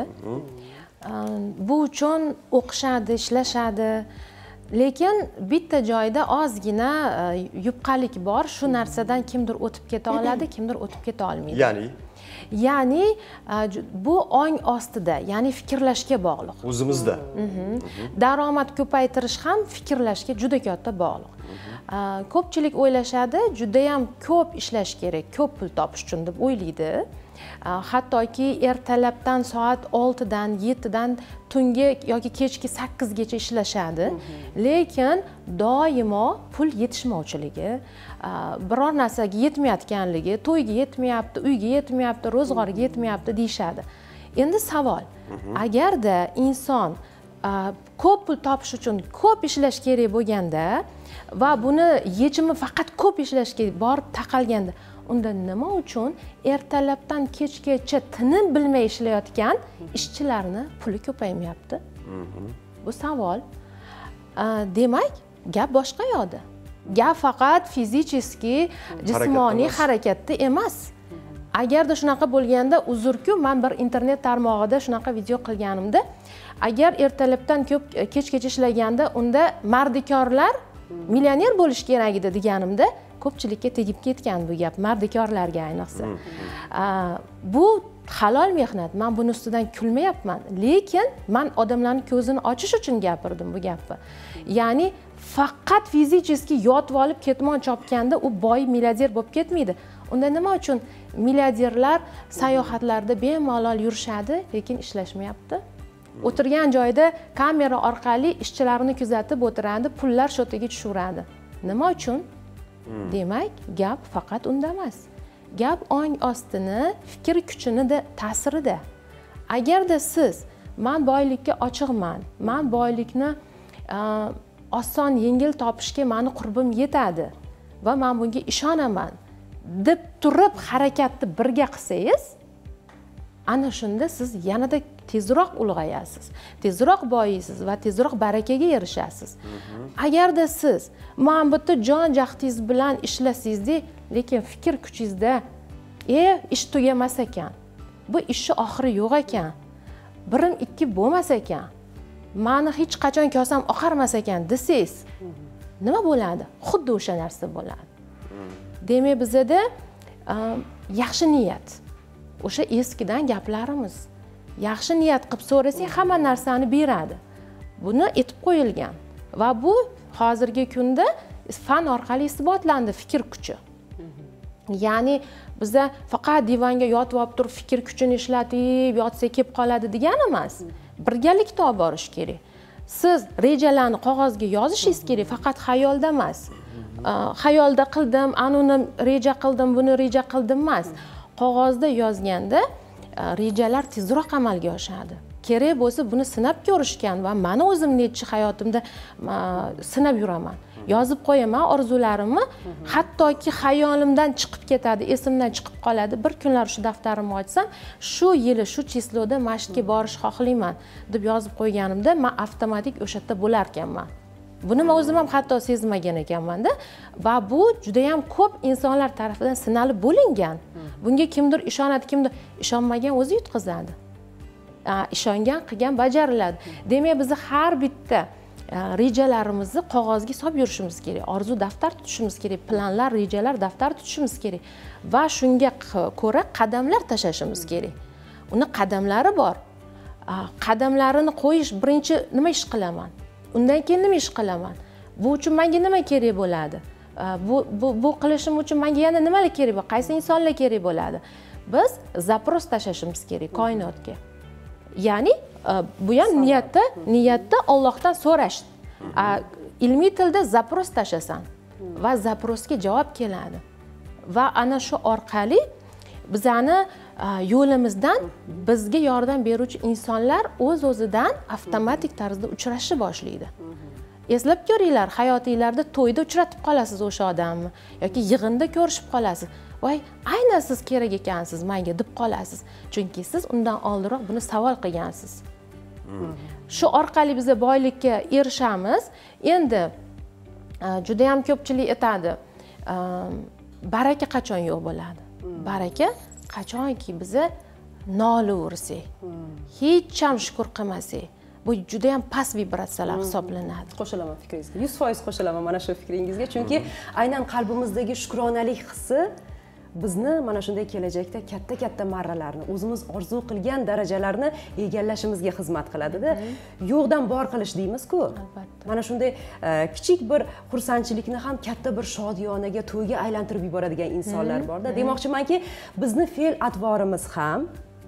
Bu uchun o'qishadi, ishlashadi. Lekin bitta joyda ozgina yupqalik bor. Shu narsadan kimdir o'tib keta oladi, kimdir o'tib keta olmaydi. Ya'ni Ya'ni bu ong ostida, ya'ni fikrlashga bog'liq. O'zimizda. Daromad ko'paytirish ham fikrlashga juda katta bog'liq. Ko'pchilik o'ylashadi, juda ham ko'p ishlash kerak, ko'p pul topish uchun deb o'ylaydi. Hattoki ertalabdan soat oltidan, yettidan tungi yoki kechki sakkizgacha ishlashadi. Lekin doimo pul yetishmovchiligi, biror narsaga yetmayotganligi, to'yga yetmayapti, uyga yetmayapti, ro'zg'orga yetmayapti deyshadi. Endi savol, agarda inson ko'p pul topish uchun ko'p ishlash kerak bo'lganda va buni yechimi faqat ko'p ishlashga borib taqalganda, unda nima uchun ertalabdan kechgacha tinim bilmay ishlayotgan ishchilarni puli ko'paymayapti? Bu savol. Demak, gap boshqa yoqda. Gap faqat fizikiy, jismoniy harakatda emas. Agarda shunaqa bo'lganda, uzrku, men bir internet tarmog'ida shunaqa video qilganimda, agar ertalabdan ko'p kechgacha ishlaganda, unda mardikorlar millioner bo'lish kerak edi deganimda, ko'pchilikka tegib ketgan bu gap, mardikorlarga ayniqsa. Bu halol mehnat, men buni ustidan kulmayapman, lekin men odamlarning ko'zini ochish uchun gapirdim bu gapni. Ya'ni faqat fizikiy yotib olib ketmon chopganda u boy milliarder bo'lib ketmaydi. Unda nima uchun milliarderlar sayohatlarda bemalol yurishadi, lekin ishlashmayapti? O'tirgan joyda kamera orqali ishchilarni kuzatib o'tiradi, pullar shotiga tushaveradi. Nima uchun? Demak, gap faqat unda emas. Gap ong ostini, fikr kuchini ta'sirida. Agarda siz men boylikka ochiqman, men boylikni oson, yengil topishga meni qurbim yetadi va men bunga ishonaman deb turib harakatni birga qilsangiz, ana shunda siz yanada tezroq ulg'ayasiz, tezroq boyiysiz va tezroq barakaga erishasiz. Agarda siz men bitta jon jahtingiz bilan ishlasangiz, lekin fikr kuchingizda e ish tugamas ekan, bu ishni oxiri yo'q ekan, birim ikki bo'lmas ekan, meni hech qachon kosam oqarmas ekan desangiz, nima bo'ladi? Xuddi o'sha narsa bo'ladi. Demak, bizda yaxshi niyat, o'sha eskidan gaplarimiz, yaxshi niyat qilib so'rasang hamma narsani beradi. Buni aytib qo'yilgan va bu hozirgi kunda fan orqali isbotlandi, fikr kuchi. Ya'ni biza faqat divanga yotib olib turib fikr kuchini ishlatib yotsa kelib qoladi degan emas. Birgalikda olib borish kerak. Siz rejalarni qog'ozga yozishingiz kerak, faqat xayolda emas. Xayolda qildim, anuni reja qildim, buni reja qildim emas. Qog'ozda yozganda rejalar tezroq amalga oshadi. Kerak bo'lsa buni sinab ko'rishgan va meni o'zim necha hayotimda sinab yuraman. Yozib qo'yaman orzularimni, hattoki xayolimdan chiqib ketadi, esimdan chiqib qoladi. Bir kunlar shu daftarimni ochsam, shu yili shu chisloda masjidga borish xohlayman deb yozib qo'yganimda, men avtomatik o'sha yerda bo'lar ekanman. Buni men o'zim ham hatto sezmagan ekanman-da va bu juda ham ko'p insonlar tomonidan sinalib bo'lingan. Bunga kimdir ishonadi, kimdir ishonmagan o'zi yutqizadi. Ishongan qilgan bajariladi. Demak, biz har bitta rejalarimizni qog'ozga solib yurishimiz kerak. Orzu daftar tutishimiz kerak, planlar, rejalar daftar tutishimiz kerak va shunga ko'ra qadamlar tashashimiz kerak. Uni qadamlari bor. Qadamlarini qo'yish, birinchi nima ish qilaman? Undan keyin nima ish qilaman? Bu uchun menga nima kerak bo'ladi? bu bu bu qilishim uchun menga yana nimalar kerak bo'ladi, qaysi insonlar kerak bo'ladi? Biz zaпрос tashlashimiz kerak koinotga. Ya'ni bu ham niyatda, niyatda Allohdan so'rash. Ilmiy tilda zaпрос tashlasan va zaprosga javob keladi. Va ana shu orqali bizani yo'limizdan bizga yordam beruvchi insonlar o'z-o'zidan avtomatik tarzda uchrashni boshlaydi. Eslab ko'ringlar, hayotingizda to'yda uchratib qolasiz o'sha odamni yoki yig'inda ko'rishib qolasiz. Voy, aynan siz kerak ekansiz menga deb qolasiz. Chunki siz undan oldinroq buni savol qilgansiz. Shu orqali biz boylikka erishamiz. Endi juda ham ko'pchilik aytadi, baraka qachon yo'q bo'ladi? Baraka qachonki biz nolaversak, hech ham shukr qilmasak, bu juda ham past vibratsiyalar hisoblanadi. Qo'shilaman fikringizga. yuz foiz qo'shilaman mana shu fikringizga, chunki aynan qalbimizdagi shukronalik hissi bizni mana shunday kelajakda katta-katta marralarni, o'zimiz orzu qilgan darajalarni egallashimizga xizmat qiladi-da. Yo'qdan bor qilish deymiz-ku. Albatta. Mana shunday kichik bir xursandchilikni ham katta bir shodiyonaga, to'yga aylantirib yuboradigan insonlar bor-da. Demoqchimanki, bizni fe'l atvorimiz ham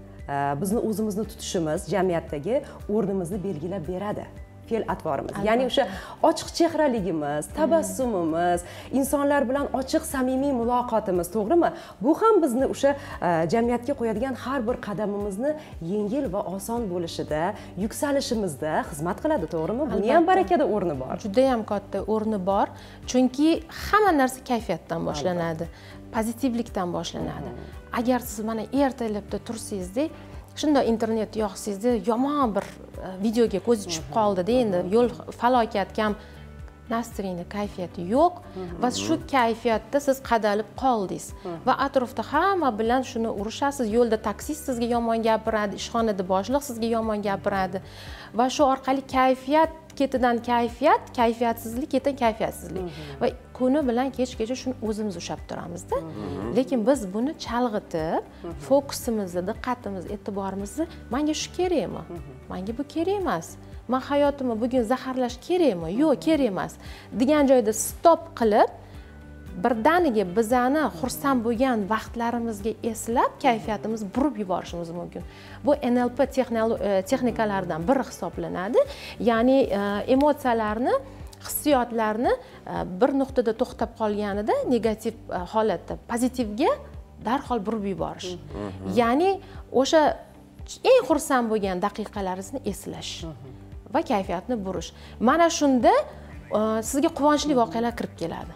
bizni o'zimizni tutishimiz jamiyatdagi o'rnimizni belgilab beradi. Fe'l atvorimiz. Ya'ni o'sha ochiq chehraligimiz, tabassumimiz, insonlar bilan ochiq samimiy muloqotimiz, to'g'rimi? Bu ham bizni o'sha jamiyatga qo'yadigan har bir qadamimizni yengil va oson bo'lishida, yuksalishimizda xizmat qiladi, to'g'rimi? Buni ham barakada o'rni bor. Juda ham katta o'rni bor, chunki hamma narsa kayfiyatdan boshlanadi, pozitivlikdan boshlanadi. Agar siz mana ertalabda tursangizda, shunday internet yoqsangizda, yomon bir videoga ko'z tushib qoldi-da, endi yo'l falokatga ham nastriyni kayfiyati yo'q va shu kayfiyatda siz qadalib qoldingiz va atrofda hamma bilan shuni urushasiz. Yo'lda taksist sizga yomon gapiradi, ishxonada boshliq sizga yomon gapiradi va shu orqali kayfiyat ketidan kayfiyat, kayfiyatsizlik ketidan kayfiyatsizlik va kuni bilan kechgacha shuni o'zimiz ushlab turamizda. Lekin biz buni chalg'itib, fokusimizni, diqqatimizni, e'tiborimizni menga shu kerakmi? Menga bu kerak emas. Men hayotimni bugun zaharlash kerakmi? Yo'q, kerak emas degan joyda stop qilib, birdaniga bizani xursand bo'lgan vaqtlarimizga eslab kayfiyatimizni burib yuborishimiz mumkin. Bu N L P texnikalaridan biri hisoblanadi. Ya'ni emotsiyalarni, hissiyotlarni bir nuqtada to'xtab qolganida negativ holatda pozitivga darhol burib yuborish. Ya'ni o'sha eng xursand bo'lgan daqiqalaringizni eslash va kayfiyatni burish. Mana shunda sizga quvonchli voqealar kirib keladi.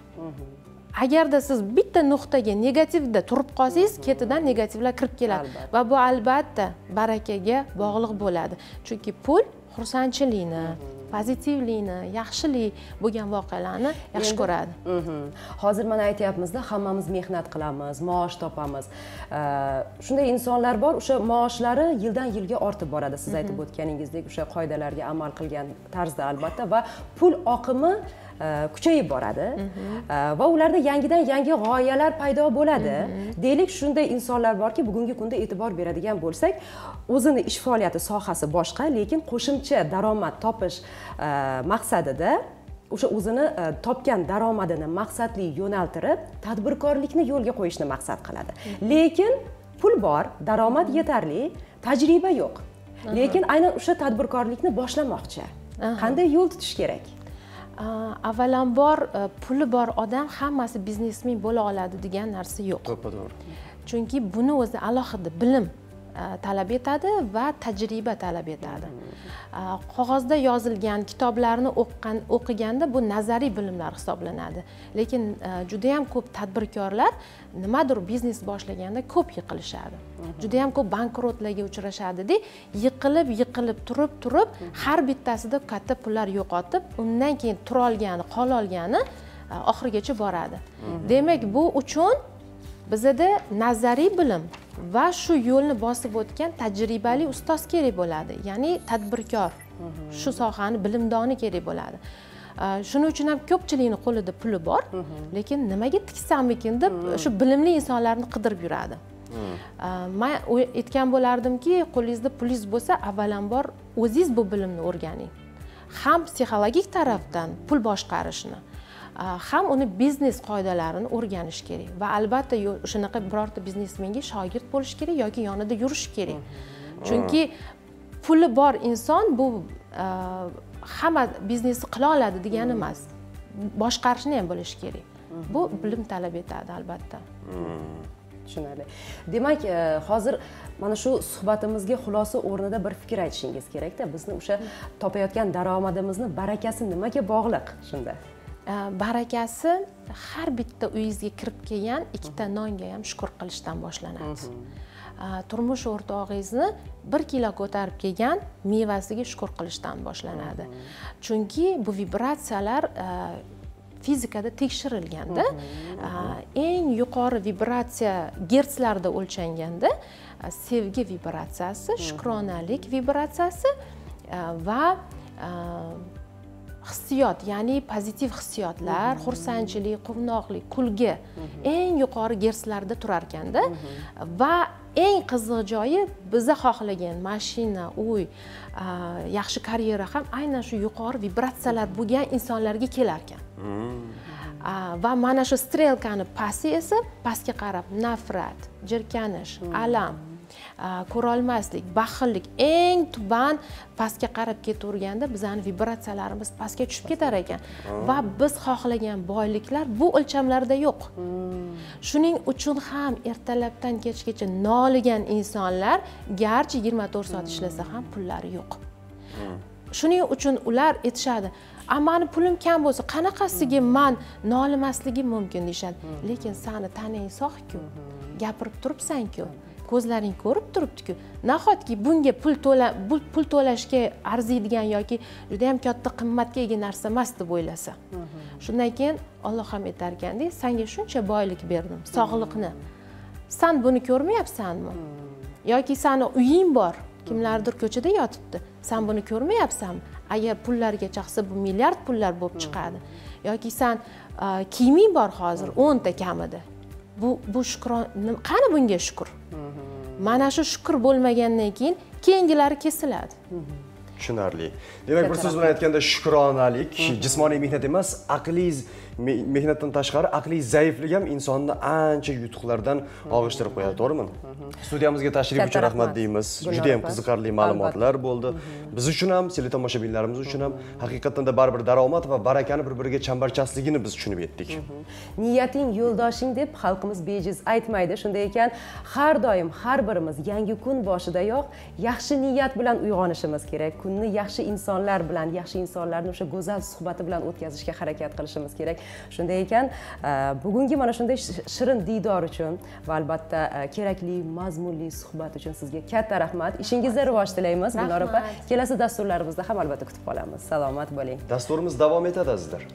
Agarda siz bitta nuqtaga negativda turib qolsangiz, ketidan negativlar kirib keladi va bu albatta barakaga bog'liq bo'ladi. Chunki pul xursandchilikni, pozitivlikni, yaxshilik bo'lgan voqealarni yaxshi ko'radi. Hozir mana aytyapmizda, hammamiz mehnat qilamiz, maosh topamiz. Shunday insonlar bor, o'sha maoshlari yildan yilga ortib boradi. Siz aytib o'tganingizdek, o'sha qoidalarga amal qilgan tarzda albatta va pul oqimi kuchayib boradi va ularda yangidan yangi g'oyalar paydo bo'ladi. Deylik, shunday insonlar borki, bugungi kunda e'tibor beradigan bo'lsak, o'zini ish faoliyati sohasi boshqa, lekin qo'shimcha daromad topish maqsadida o'sha o'zini topgan daromadini maqsadli yo'naltirib, tadbirkorlikni yo'lga qo'yishni maqsad qiladi. Lekin pul bor, daromad yetarli, tajriba yo'q. Lekin aynan o'sha tadbirkorlikni boshlamoqchi. Qanday yo'l tutish kerak? Avvalambor puli bor odam hammasi biznesmen bo'la oladi degan narsa yo'q. To'g'ri. Chunki buni o'zi alohida bilim talab etadi va tajriba talab etadi. Qog'ozda yozilgan kitoblarni o'qigan o'qiganda bu nazariy bilimlar hisoblanadi. Lekin juda ham ko'p tadbirkorlar nimadir biznes boshlaganda ko'p yiqilishadi. Juda ham ko'p bankrotlarga uchrashadi-da, yiqilib, yiqilib turib, turib, har bittasida katta pullar yo'qotib, undan keyin tura olgani, qola olgani oxirigacha boradi. Demak, bu uchun bizda nazariy bilim va shu yo'lni bosib o'tgan tajribali ustoz kerak bo'ladi. Ya'ni tadbirkor, shu sohani bilimdoni kerak bo'ladi. Shuning uchun ham ko'pchilikning qo'lida puli bor, lekin nimaga tiksamikin deb shu bilimli insonlarni qidirib yuradi. Men aytgan bo'lardimki, qo'lingizda pulingiz bo'lsa, avvalambor o'zingiz bu bilimni o'rganing. Ham psixologik tarafdan pul boshqarishni ham uni biznes qoidalarini o'rganish kerak va albatta o'shanaqa birorta biznesmenga shogird bo'lish kerak yoki yonida yurish kerak. Chunki puli bor inson bu hamma biznesni qila oladi degani emas. Boshqarishni ham bilish kerak. Bu bilim talab etadi albatta. Tushunarli. Demak, hozir mana shu suhbatimizga xulosa o'rnida bir fikr aytishingiz kerak-da. Bizni o'sha topayotgan daromadimizni barakasi nimaga bog'liq shunda? Barakasi har bitta uyingizga kirib kelgan ikkita nonga ham shukr qilishdan boshlanadi. Turmush o'rtog'ingizni bir kilo ko'tarib kelgan mevasiga shukr qilishdan boshlanadi. Chunki bu vibratsiyalar fizikada tekshirilganda eng yuqori vibratsiya gertslarda o'lchanganda sevgi vibratsiyasi, shukronalik vibratsiyasi va hissiyot, ya'ni pozitiv hissiyotlar, xursandchilik, quvnoqlik, kulgi eng yuqori gertslarda turar ekanda va eng qiziq joyi biza xohlagan mashina, uy, yaxshi karyera ham aynan shu yuqori vibratsiyalar bo'lgan insonlarga kelar ekan. Va mana shu strelkani pasti esa pastga qarab nafrat, jirkanish, alam, ko'rolmaslik, baxillik eng tuban pastga qarab ketaverganda bizani vibratsiyalarimiz pastga tushib ketar ekan va biz xohlagan boyliklar bu o'lchamlarda yo'q. Shuning uchun ham ertalabdan kechgacha noligan insonlar garchi yigirma to'rt soat ishlasa ham pullari yo'q. Shuning uchun ular aytishadi, "Mani pulim kam bo'lsa, qanaqasiga men nolimasligim mumkin?" deyshadi. Lekin seni tanang sog'-ku, gapirib turibsan-ku, ko'zlaring ko'rib turibdi-ku. Nahotki bunga pul to'la pul to'lashga arziydigan yoki juda ham katta qimmatga ega narsa emas deb o'ylasa. Shundan keyin Alloh ham aytar ekanda, "Senga shuncha boylik berdim, sog'liqni. Sen buni ko'rmayapsanmi? Yoki seni uying bor, kimlardir ko'chada yotibdi. Sen buni ko'rmayapsanmi? Agar pullarga chiqsa bu milliard pullar bo'lib chiqadi. Yoki sen kiyiming bor hozir o'n ta kamida. Bu bu shukron, qani bunga shukr?" Mana shu shukr bo'lmagandan keyin keyingilari kesiladi. Tushunarli. Demak, bir so'z bilan aytganda shukronalik jismoniy mehnat emas, aqliy mehnatdan tashqari aqliy zaiflik ham insonni ancha yutuqlardan og'ishtirib qo'yadi, to'g'rimi? Studiyamizga tashrif uchun rahmat deymiz. Juda ham qiziqarli ma'lumotlar bo'ldi. Biz uchun ham, teletomoshabinlarimiz uchun ham haqiqatan da baribir daromad va barakani bir-biriga chambarchasligini biz tushunib yetdik. Niyating yo'ldoshing deb xalqimiz bejiz aytmaydi. Shunday ekan, har doim har birimiz yangi kun boshidayoq yaxshi niyat bilan uyg'onishimiz kerak. Kunni yaxshi insonlar bilan, yaxshi insonlarning o'sha go'zal suhbati bilan o'tkazishga harakat qilishimiz kerak. Shunday ekan, bugungi mana shunday shirin diydor uchun va albatta kerakli mazmunli suhbat uchun sizga katta rahmat. Ishingizda rivoj tilaymiz. Gulnor opa, kelasi dasturlarimizda ham albatta kutib qolamiz. Salomat bo'ling. Dasturimiz davom etadi azizlar.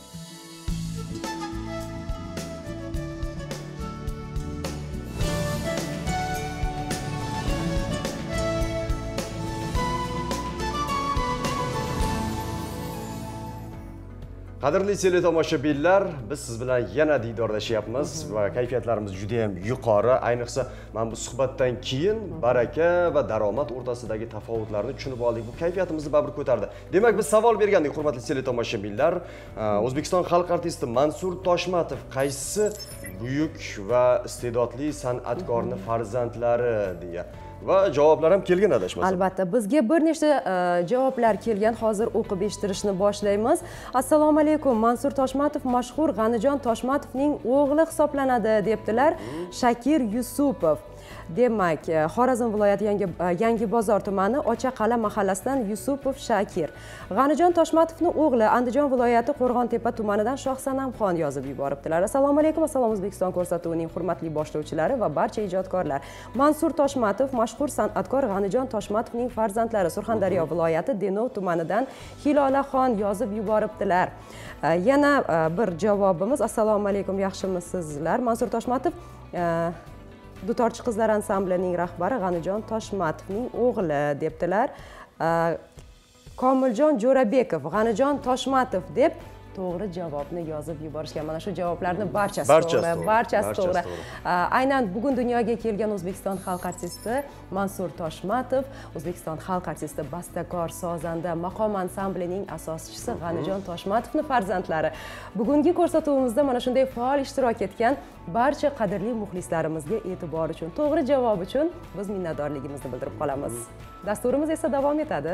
Qadrli teletomoshabinlar, biz siz bilan yana diydorlashyapmiz va kayfiyatlarimiz juda ham yuqori. Ayniqsa, men bu suhbatdan keyin baraka va daromad o'rtasidagi tafovutlarni tushunib oldik. Bu kayfiyatimizni baribir ko'tardi. Demak, biz savol bergandik, hurmatli teletomoshabinlar. O'zbekiston xalq artisti Mansur Toshmatov qaysi buyuk va iste'dodli san'atkorni farzandlari deya va javoblar ham kelgan adashmasam. Albatta, bizga bir nechta javoblar kelgan. Hozir o'qib eshittirishni boshlaymiz. Assalomu alaykum. Mansur Toshmatov mashhur G'anijon Toshmatovning o'g'li hisoblanadi, debdilar. Shakir Yusupov. Demak, Xorazm viloyati Yangi Yangi Bozor tumani Ochaqala mahallasidan Yusupov Shakir. G'anijon Toshmatovning o'g'li Andijon viloyati Qo'rg'ontepa tumanidan Shohsanamxon yozib yuboribdilar. Assalomu alaykum. Assalom O'zbekiston ko'rsatuvining hurmatli boshlovchilari va barcha ijodkorlar. Mansur Toshmatov mashhur san'atkor G'anijon Toshmatovning farzandlari Surxondaryo viloyati Denov tumanidan Hilolaxon yozib yuboribdilar. Yana bir javobimiz. Assalomu alaykum, yaxshimisizlar? Mansur Toshmatov Dutorchi qizlar ansamblining rahbari G'anijon Toshmatovning o'g'li, debdilar. Komiljon Jo'rabekov G'anijon Toshmatov deb to'g'ri javobni yozib yuborishgan. Mana shu javoblarni barchasi Barchasi to'g'ri, to'g'ri. barchasi Barchasi to'g'ri. to'g'ri. A, Aynan bugun dunyoga kelgan O'zbekiston xalq artisti Mansur Toshmatov, O'zbekiston xalq artisti, bastakor, sozanda, maqom ansamblining asoschisi G'anijon Toshmatovning farzandlari. Bugungi ko'rsatuvimizda mana shunday faol ishtirok etgan barcha qadrli muxlislarimizga e'tibor uchun, to'g'ri javob uchun biz minnatdorligimizni bildirib qolamiz. Dasturimiz esa davom etadi.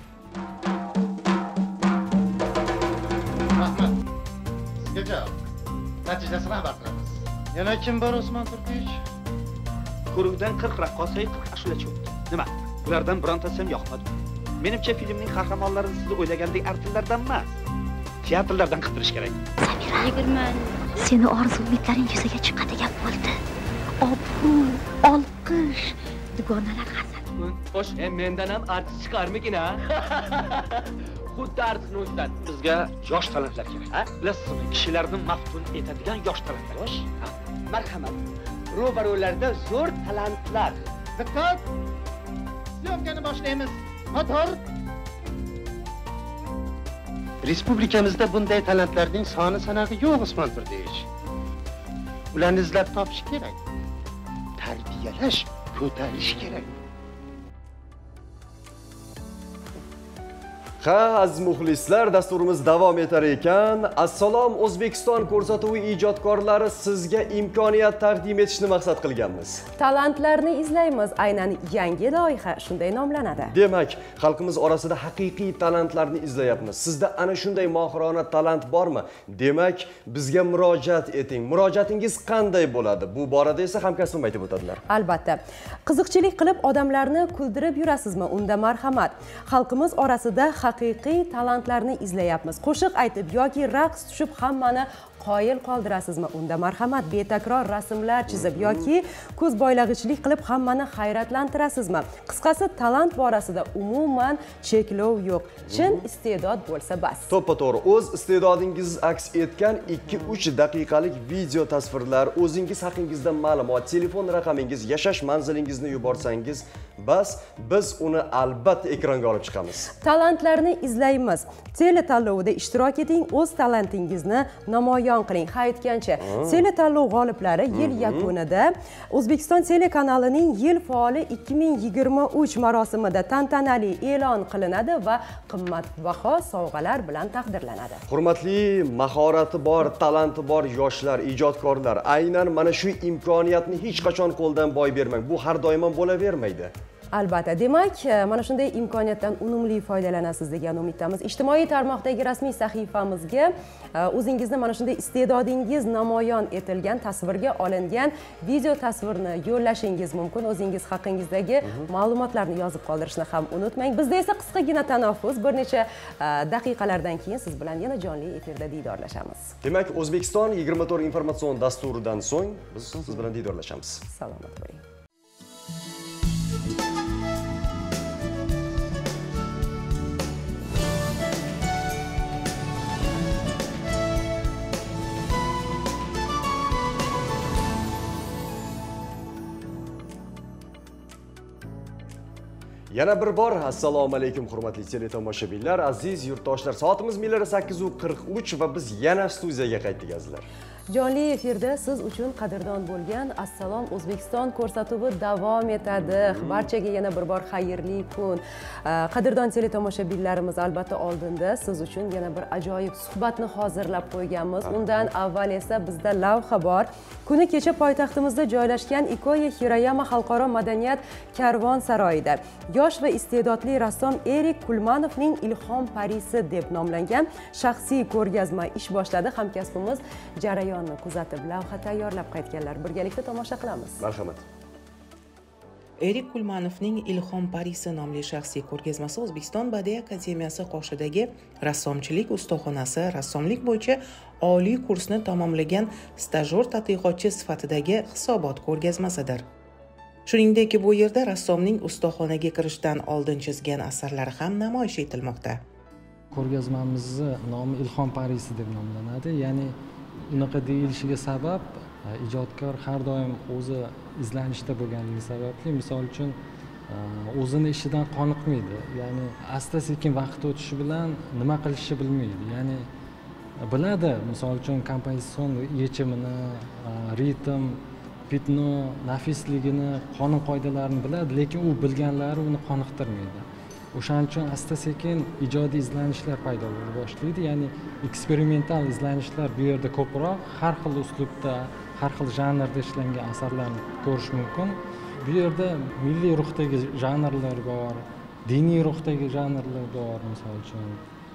Rahmat. Sizga javob. Natijasini xabar qilamiz. Yana kim bor Usmon Turkiyevich? Ko'ruvdan qirq raqqosay qirq ashulachi o'tdi. Nima? Ulardan birontasi ham yoqmadi. Menimcha filmning qahramonlari siz o'ylagandek artillardan emas, teatrlardan qidirish kerak. yigirma seni orzu umidlaring yuzaga chiqadigan bo'ldi. Obro', olqish, dugonalar hasad. Xo'sh, ham mendan ham artist chiqarmikin ha? Xuddi artistni o'zidan. Bizga yosh talantlar kerak, ha? Bilasizmi, kishilarni maftun etadigan yosh talantlar. Yosh? Marhamat. Ro'baro'larda zo'r talantlar. Diqqat! Syomkani boshlaymiz. Motor! Respublikamizda bunday talantlarning soni sanog'i yo'q, Usmon Turdiyevich. Ularni izlab topish kerak. Tarbiyalash, ko'tarish kerak. Ha, aziz muxlislar, dasturimiz davom etar ekan. Assalom O'zbekiston ko'rsatuvi ijodkorlari, sizga imkoniyat taqdim etishni maqsad qilganmiz. Talantlarni izlaymiz. Aynan yangi loyiha shunday nomlanadi. Demak, xalqimiz orasida haqiqiy talantlarni izlayapmiz. Sizda ana shunday mohirona talant bormi? Demak, bizga murojaat eting. Murojaatingiz qanday bo'ladi? Bu borada esa hamkasbim aytib o'tadilar. Albatta. Qiziqchilik qilib odamlarni kuldirib yurasizmi? Unda marhamat. Xalqimiz orasida haqiqiy talantlarni izlayapmiz. Qo'shiq aytib yoki raqs tushib hammani qoyil qoldirasizmi? Unda marhamat. Betakror rasmlar chizib yoki ko'z boylag'ichlik qilib hammani hayratlantirasizmi? Qisqasi, talant borasida umuman cheklov yo'q. Chin iste'dod bo'lsa bas. To'ppa-to'g'ri, o'z iste'dodingiz aks etgan ikki uch daqiqalik video tasvirlar, o'zingiz haqingizda ma'lumot, telefon raqamingiz, yashash manzilingizni yuborsangiz, bas, biz uni albatta ekranga olib chiqamiz. Talantlarni izlaymiz. Tele tanlovida ishtirok eting, o'z talantingizni namoyon qiling. Ha, aytgancha, tele tanlov g'oliblari yil yakunida O'zbekiston telekanalining yil faoli ikki ming yigirma uch marosimida tantanali e'lon qilinadi va qimmatbaho sovg'alar bilan taqdirlanadi. Hurmatli, mahorati bor, talanti bor yoshlar, ijodkorlar, aynan mana shu imkoniyatni hech qachon qo'ldan boy bermang. Bu har doim bo'lavermaydi. Albatta, demak, mana shunday imkoniyatdan unumli foydalanasiz degan umiddamiz. Ijtimoiy tarmoqdagi rasmiy sahifamizga o'zingizni mana shunday iste'dodingiz namoyon etilgan, tasvirga olingan video tasvirni yo'llashingiz mumkin. O'zingiz haqingizdagi ma'lumotlarni yozib qoldirishni ham unutmang. Bizda esa qisqagina tanaffus, bir necha daqiqalardan keyin siz bilan yana jonli efirda diydorlashamiz. Demak, O'zbekiston yigirma to'rt informatsion dasturidan so'ng biz siz bilan diydorlashamiz. Salomat bo'ling. Yana bir bor assalomu alaykum hurmatli teletomoshabinlar, aziz yurtdoshlar. Soatimiz millari sakkiz qirq uch va biz yana studiyaga qaytdik azizlar. Jonli efirda siz uchun qadrdon bo'lgan Assalom O'zbekiston ko'rsatuvi davom etadi. Barchaga yana bir bor xayrli kun. Qadrdon teletomoshabinlarimiz, albatta oldinda siz uchun yana bir ajoyib suhbatni hozirlab qo'yganmiz. Undan avval esa bizda lavha bor. Kuni kecha poytaxtimizda joylashgan Ikoya Hirayama xalqaro madaniyat karvonsaroyida yosh va iste'dodli rassom Erik Kulmanovning Ilhom Parisi deb nomlangan shaxsiy ko'rgazma ish boshladi. Hamkasbimiz jarayonni kuzatib, lavha tayyorlab qaytganlar. Birgalikda tomosha qilamiz. Marhamat. Erik Kulmanovning Ilhom Parisi nomli shaxsiy ko'rgazmasi O'zbekiston Badiiy akademiyasi qoshidagi rassomchilik ustaxonasi rassomlik bo'yicha oliy kursni tamomlagan stajyor tadqiqotchi sifatidagi hisobot ko'rgazmasidir. Shuningdek, bu yerda rassomning ustaxonaga kirishdan oldin chizgan asarlari ham namoyish etilmoqda. Ko'rgazmamizni nomi Ilhom Parisi deb nomlanadi. Ya'ni unaqa deyilishiga sabab ijodkor har doim o'zi izlanishda bo'lganligi sababli, misol uchun o'zini ishidan qoniqmaydi. Ya'ni asta-sekin vaqt o'tishi bilan nima qilishni bilmaydi. Ya'ni biladi, misol uchun kompozitsion yechimini, ritm, pitno, nafisligini, qonun qoidalarini biladi, lekin u bilganlari uni qoniqtirmaydi. O'shaning uchun asta-sekin ijodiy izlanishlar paydo bo'la boshlaydi, ya'ni eksperimental izlanishlar bu yerda ko'proq, har xil uslubda, har xil janrda ishlangan asarlarni ko'rish mumkin. Bu yerda milliy ruhdagi janrlar bor, diniy ruhdagi janrlar bor, misol uchun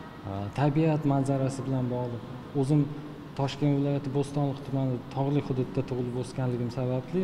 tabiat manzarasi bilan bog'liq. O'zim Toshkent viloyati Bo'stonliq tumanida tog'li hududda tug'ilib o'sganligim sababli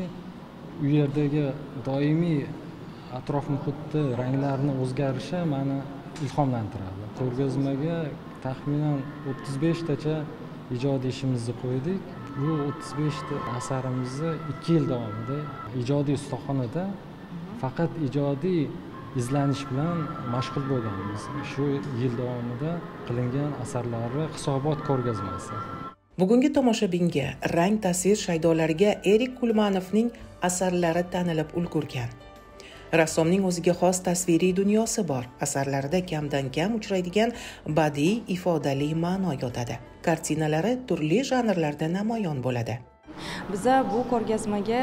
u yerdagi doimiy atrof muhitni ranglarni o'zgarishi meni ilhomlantiradi. Ko'rgazmaga taxminan o'ttiz beshtacha ijodiy ishimizni qo'ydik. Bu o'ttiz beshta asarimizni ikki yil davomida ijodiy ustaxonada faqat ijodiy izlanish bilan mashg'ul bo'lganmiz. Shu yil davomida qilingan asarlari hisobot ko'rgazmasi. Bugungi tomoshabinga rang tasvir shaydolariga Erik Kulmanovning asarlari tanilib ulgurgan. Rassomning o'ziga xos tasviriy dunyosi bor. Asarlarida kamdan kam uchraydigan badiiy ifodali ma'no yotadi. Kartinalari turli janrlarda namoyon bo'ladi. Biza bu ko'rgazmaga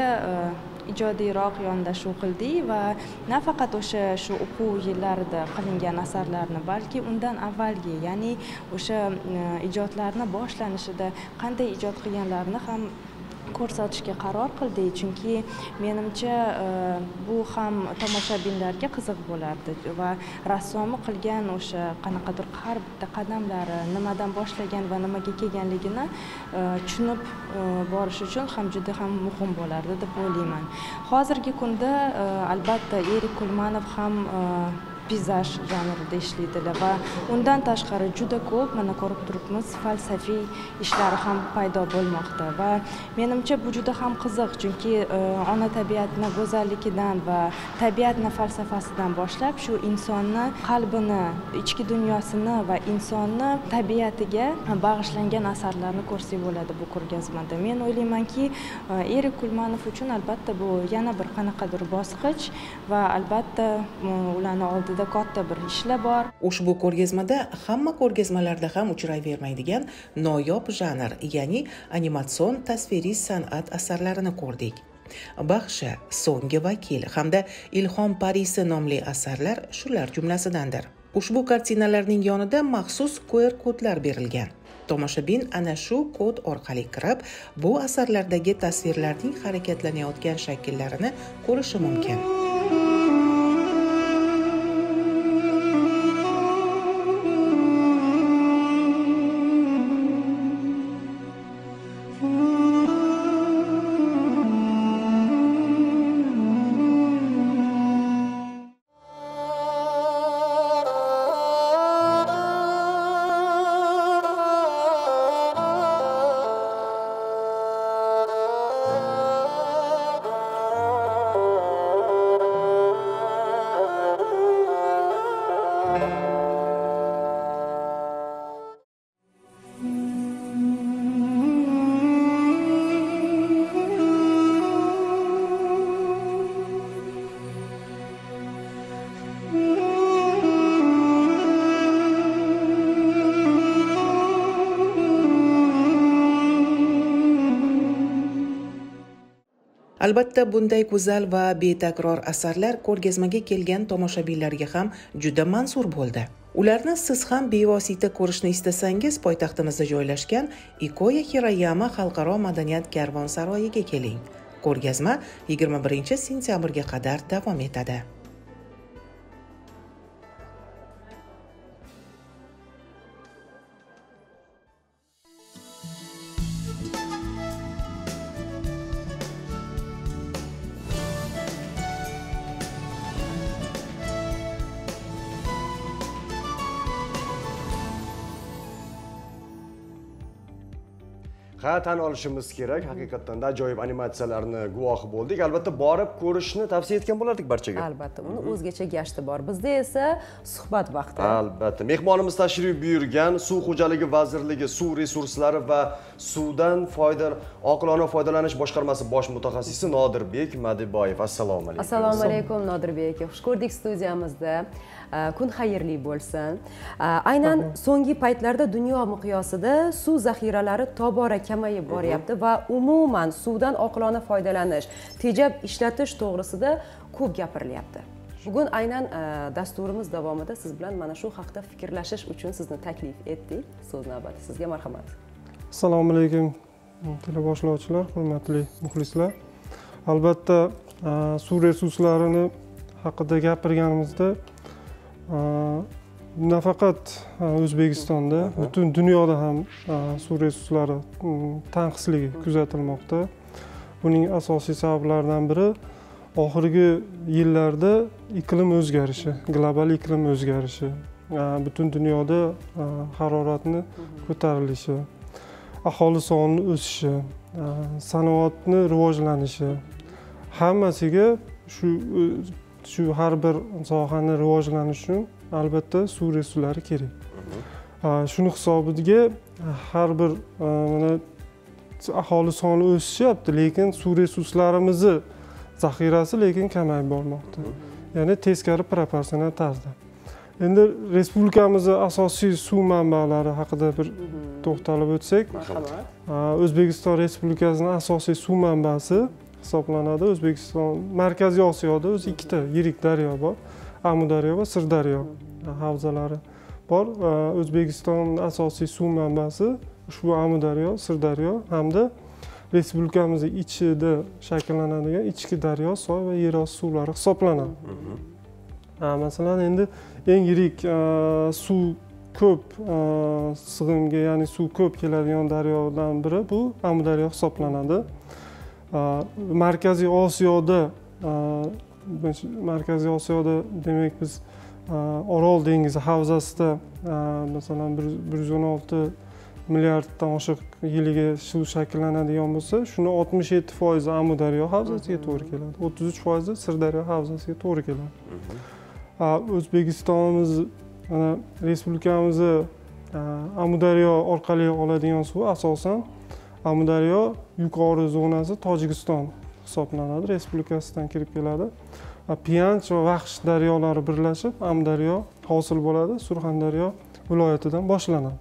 ijodiyroq yondashuv qildik va nafaqat o'sha shu o'quv yillarida qilingan asarlarni, balki undan avvalgi, ya'ni o'sha ijodlarni boshlanishida qanday ijod qilganlarini ham ko'rsatishga qaror qildik, chunki menimcha bu ham tomoshabinlarga qiziq bo'lardi va rassomi qilgan o'sha qanaqadir har bitta qadamlari nimadan boshlagan va nimaga kelganligini tushunib borish uchun ham juda ham muhim bo'lardi deb o'ylayman. Hozirgi kunda albatta Erik Kulmanov ham peyzaj janrida ishlaydilar va undan tashqari juda ko'p, mana ko'rib turibmiz, falsafiy ishlari ham paydo bo'lmoqda va menimcha bu juda ham qiziq, chunki ona tabiatni go'zalligidan va tabiatni falsafasidan boshlab shu insonni qalbini, ichki dunyosini va insonni tabiatiga bag'ishlangan asarlarni ko'rsak bo'ladi bu ko'rgazmada. Men o'ylaymanki, Erik Kulmanov uchun albatta bu yana bir qanaqadir bosqich va albatta ularni oldida katta bir ishlar bor. Ushbu ko'rgazmada hamma ko'rgazmalarda ham uchrayvermaydigan noyob janr, ya'ni animatsion tasviriy san'at asarlarini ko'rdik. Baxshi, So'nggi vakil hamda Ilhom Parisi nomli asarlar shular jumlasidandir. Ushbu kartinalarning yonida maxsus Q R kodlar berilgan. Tomoshabin ana shu kod orqali kirib, bu asarlardagi tasvirlarning harakatlanayotgan shakllarini ko'rishi mumkin. Albatta, bunday go'zal va betakror asarlar ko'rgazmaga kelgan tomoshabinlarga ham juda mansur bo'ldi. Ularni siz ham bevosita ko'rishni istasangiz, poytaxtimizda joylashgan Ikoya Hirayama xalqaro madaniyat karvonsaroyiga keling. Ko'rgazma yigirma birinchi sentyabrga qadar davom etadi. Ha, tan olishimiz kerak. Haqiqatdan da ajoyib animatsiyalarni guvohi bo'ldik. Albatta borib ko'rishni tavsiya etgan bo'lardik barchaga. Albatta, uni o'zgacha gashti bor. Bizda esa suhbat vaqti. Albatta. Mehmonimiz tashrif buyurgan Suv xo'jaligi vazirligi suv resurslari va suvdan foyda oqilona foydalanish boshqarmasi bosh mutaxassisi Nodirbek Madiboyev. Assalomu alaykum. Assalomu alaykum Nodirbek. Xush ko'rdik studiyamizda. Kun xayrli bo'lsin. Aynan so'nggi paytlarda dunyo miqyosida suv zaxiralari tobora kamayib boryapti va umuman suvdan oqilona foydalanish, tejab ishlatish to'g'risida ko'p gapirilyapti. Bugun aynan dasturimiz davomida siz bilan mana shu haqda fikrlashish uchun sizni taklif etdik. So'z navbati sizga, marhamat. Assalomu alaykum teleboshlovchilar, hurmatli muxlislar. Albatta, suv resurslarini haqida gapirganimizda nafaqat O'zbekistonda, butun dunyoda ham suv resurslari tanqisligi kuzatilmoqda. Buning asosiy sabablaridan biri oxirgi yillarda iqlim o'zgarishi, global iqlim o'zgarishi, butun dunyoda haroratni ko'tarilishi, aholi soni o'sishi, sanoatni rivojlanishi, hammasiga shu shu har bir sohani rivojlanishi uchun albatta suv resurslari kerak. Shuni hisobiga har bir mana aholi soni o'sishyapti, lekin suv resurslarimizni zaxirasi lekin kamayib bormoqda. Ya'ni teskari proporsional tarzda. Endi respublikamizning asosiy suv manbalari haqida bir to'xtalib o'tsak, O'zbekiston Respublikasining asosiy suv manbasi hisoblanadi. O'zbekiston Markaziy Osiyoda o'zi ikkita yirik daryo bor. Amudaryo va Sirdaryo havzalari bor. O'zbekiston asosiy suv manbasi ushbu Amudaryo, Sirdaryo hamda respublikamizning ichida shakllanadigan ichki daryo, soy va yerosti suvlari hisoblanadi. Masalan, endi eng yirik suv ko'p sig'imga, ya'ni suv ko'p keladigan daryodan biri bu Amudaryo hisoblanadi. Markaziy Osiyoda Markaziy Osiyoda demak biz Orol dengizi havzasida masalan bir yuz o'n olti milliarddan oshiq yiliga suv shakllanadigan bo'lsa, shuni oltmish yetti foizi Amudaryo havzasiga to'g'ri keladi. o'ttiz uch foizi Sirdaryo havzasiga to'g'ri keladi. O'zbekistonimiz, mana respublikamizni Amudaryo orqali oladigan suv asosan Amudaryo yuqori zonasi Tojikiston hisoblanadi, respublikasidan kirib keladi. Piyanch va Vaxsh daryolari birlashib Amudaryo hosil bo'ladi, Surxondaryo viloyatidan boshlanadi.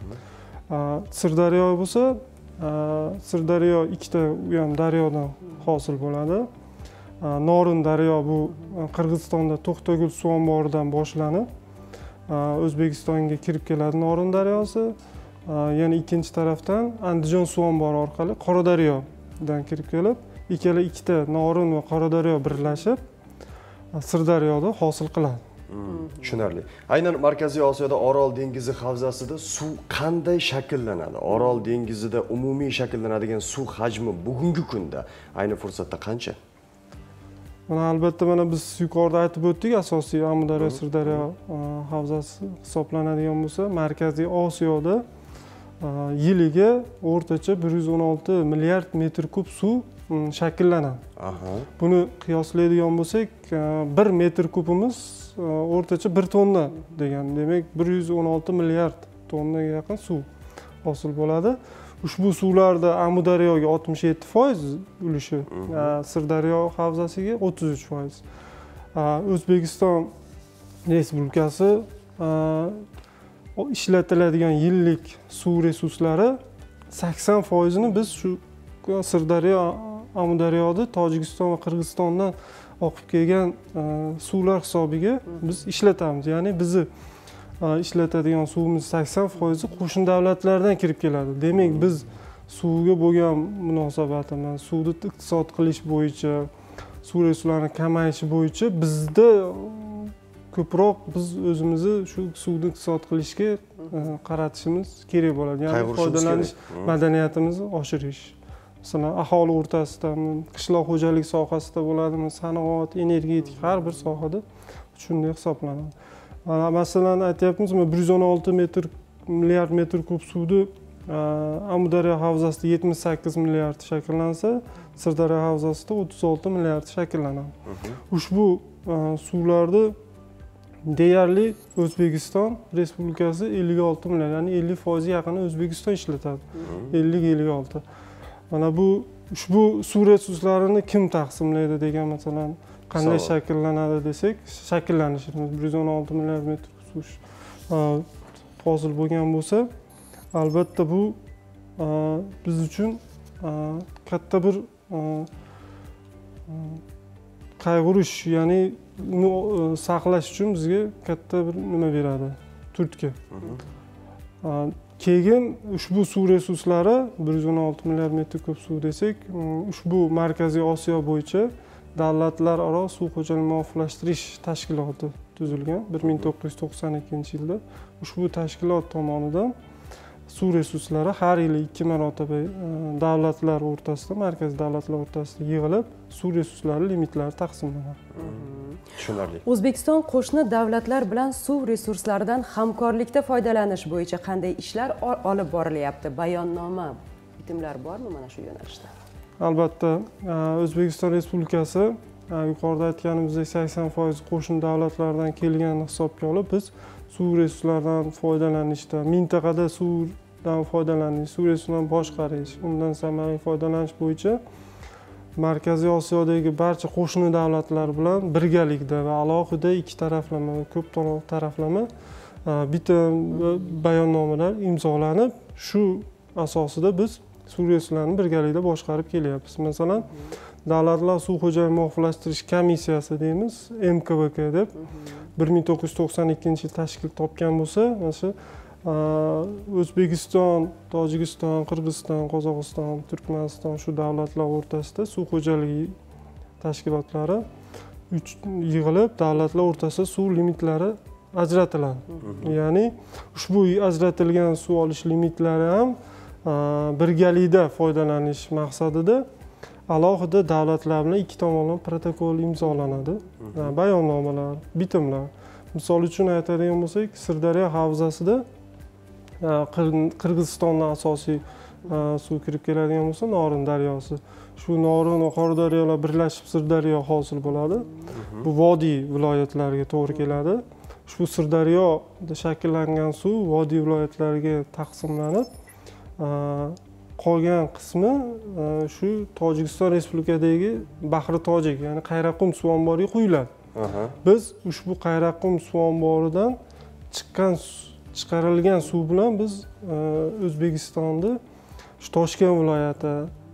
Sirdaryo bo'lsa, Sirdaryo ikkita u ham daryodan hosil bo'ladi. Norin daryo bu Qirg'izistonda To'xtagul suv omboridan boshlanib O'zbekistonga kirib keladi Norin daryosi. Yana ikkinchi tarafdan Andijon suv ombori orqali Qoradaryodan kirib kelib, ikkala ikkita Norin va Qoradaryo birlashib Sirdaryoda hosil qiladi. Tushunarli. Aynan Markaziy Osiyoda Orol dengizi havzasida suv qanday shakllanadi? Orol dengizida umumiy shakllanadigan suv hajmi bugungi kunda ayni fursatda qancha? Mana albatta mana biz yuqorida aytib o'tdik, asosiy Amudaryo Sirdaryo havzasi hisoblanadigan bo'lsa, Markaziy Osiyoda yiliga o'rtacha bir yuz o'n olti milliard metr kub suv shakllanadi. Buni qiyoslaydigan bo'lsak, bir metr kubimiz o'rtacha bir tonna degan, demak bir yuz o'n olti milliard tonnaga yaqin suv hosil bo'ladi. Ushbu suvlarda Amudaryoga oltmish yetti foiz ulushi, Sirdaryo havzasiga o'ttiz uch foiz. O'zbekiston Respublikasi ishlatiladigan yillik suv resurslari sakson foizini biz shu Sirdaryo, Amudaryoda Tojikiston va Qirg'izistondan oqib kelgan suvlar hisobiga biz ishlatamiz. Ya'ni bizni ishlatadigan suvimiz sakson foizi qo'shni davlatlardan kirib keladi. Demak, biz suvga bo'lgan munosabatimiz, suvni iqtisod qilish bo'yicha, suv resurslarining kamayishi bo'yicha bizda ko'proq biz o'zimizni shu suvni iqtisod qilishga qaratishimiz kerak bo'ladi. Ya'ni foydalanish madaniyatimizni oshirish. Masalan, aholi o'rtasida, qishloq xo'jalik sohasida bo'ladimi, sanoat, energetik har bir sohada shunday hisoblanadi. Masalan, aytyapmiz, bir yuz o'n olti milliard metr kub suvni Amudaryo havzasida yetmish sakkiz milliard shakllansa, Sirdaryo havzasida o'ttiz olti milliard shakllanadi. Ushbu suvlarni deyarli O'zbekiston Respublikasi ellik olti milliard, ya'ni ellik foiz yaqini O'zbekiston ishlatadi. ellik ellik olti. Mana bu ushbu suv resurslarini kim taqsimlaydi degan masalan qanday shakllanadi desak, shakllanishi bir yuz o'n olti milliard metr suv hosil bo'lgan bo'lsa, albatta bu biz uchun katta bir qayg'urish, ya'ni uni saqlash uchun bizga katta bir nima beradi, turtki. Keyin ushbu suv resurslari bir yuz o'n olti milliard metr kub suv desak, ushbu Markaziy Osiyo bo'yicha davlatlararo suv xo'jalik muvofiqlashtirish tashkiloti tuzilgan bir ming to'qqiz yuz to'qson ikkinchi yilda. Ushbu tashkilot tomonidan suv resurslari har yili ikki marotaba davlatlar o'rtasida, markaziy davlatlar o'rtasida yig'ilib, suv resurslari limitlari taqsimlanadi. Tushunarli. O'zbekiston qo'shni davlatlar bilan suv resurslaridan hamkorlikda foydalanish bo'yicha qanday ishlar olib borilyapti? Bayonnoma, bitimlar bormi mana shu yo'nalishda? Albatta, O'zbekiston Respublikasi yuqorida aytganimizdek sakson foiz qo'shni davlatlardan kelganini hisobga olib, biz suv resurslaridan foydalanishda, mintaqada suvdan foydalanish, suv resurslarini boshqarish, undan samarali foydalanish bo'yicha Markaziy Osiyodagi barcha qo'shni davlatlar bilan birgalikda va alohida ikki taraflama va ko'p taraflama bitim bayonnomalar imzolanib, shu asosida biz suv resurslarini birgalikda boshqarib kelyapmiz. Masalan, Davlatlar suv xo'jalik muvofiqlashtirish komissiyasi deymiz, M K V K deb bir ming to'qqiz yuz to'qson ikkinchi yil tashkil topgan bo'lsa, mana shu O'zbekiston, Tojikiston, Qirg'iziston, Qozog'iston, Turkmaniston shu davlatlar o'rtasida suv xo'jaligi tashkilotlari yig'ilib, davlatlar o'rtasida suv limitlari ajratiladi. Ya'ni ushbu ajratilgan suv olish limitlari ham birgalikda foydalanish maqsadida alohida davlatlar bilan ikki tomonlama protokol imzolanadi. Bayonnomalar, bitimlar. Misol uchun aytadigan bo'lsak, Sirdaryo havzasida Qirg'izistondan asosiy suv kirib keladigan bo'lsa, Norin daryosi. Shu Norin va Qordaryolar birlashib Sirdaryo hosil bo'ladi. Bu vodiy viloyatlariga to'g'ri keladi. Shu Sirdaryoda shakllangan suv vodiy viloyatlariga taqsimlanib, qolgan qismi shu Tojikiston Respublikasidagi Bahri Tojik, ya'ni Qayraqum suv omboriga quyiladi. Biz ushbu Qayraqum suv omboridan chiqqan chiqarilgan suv bilan biz O'zbekistonda shu Toshkent viloyati,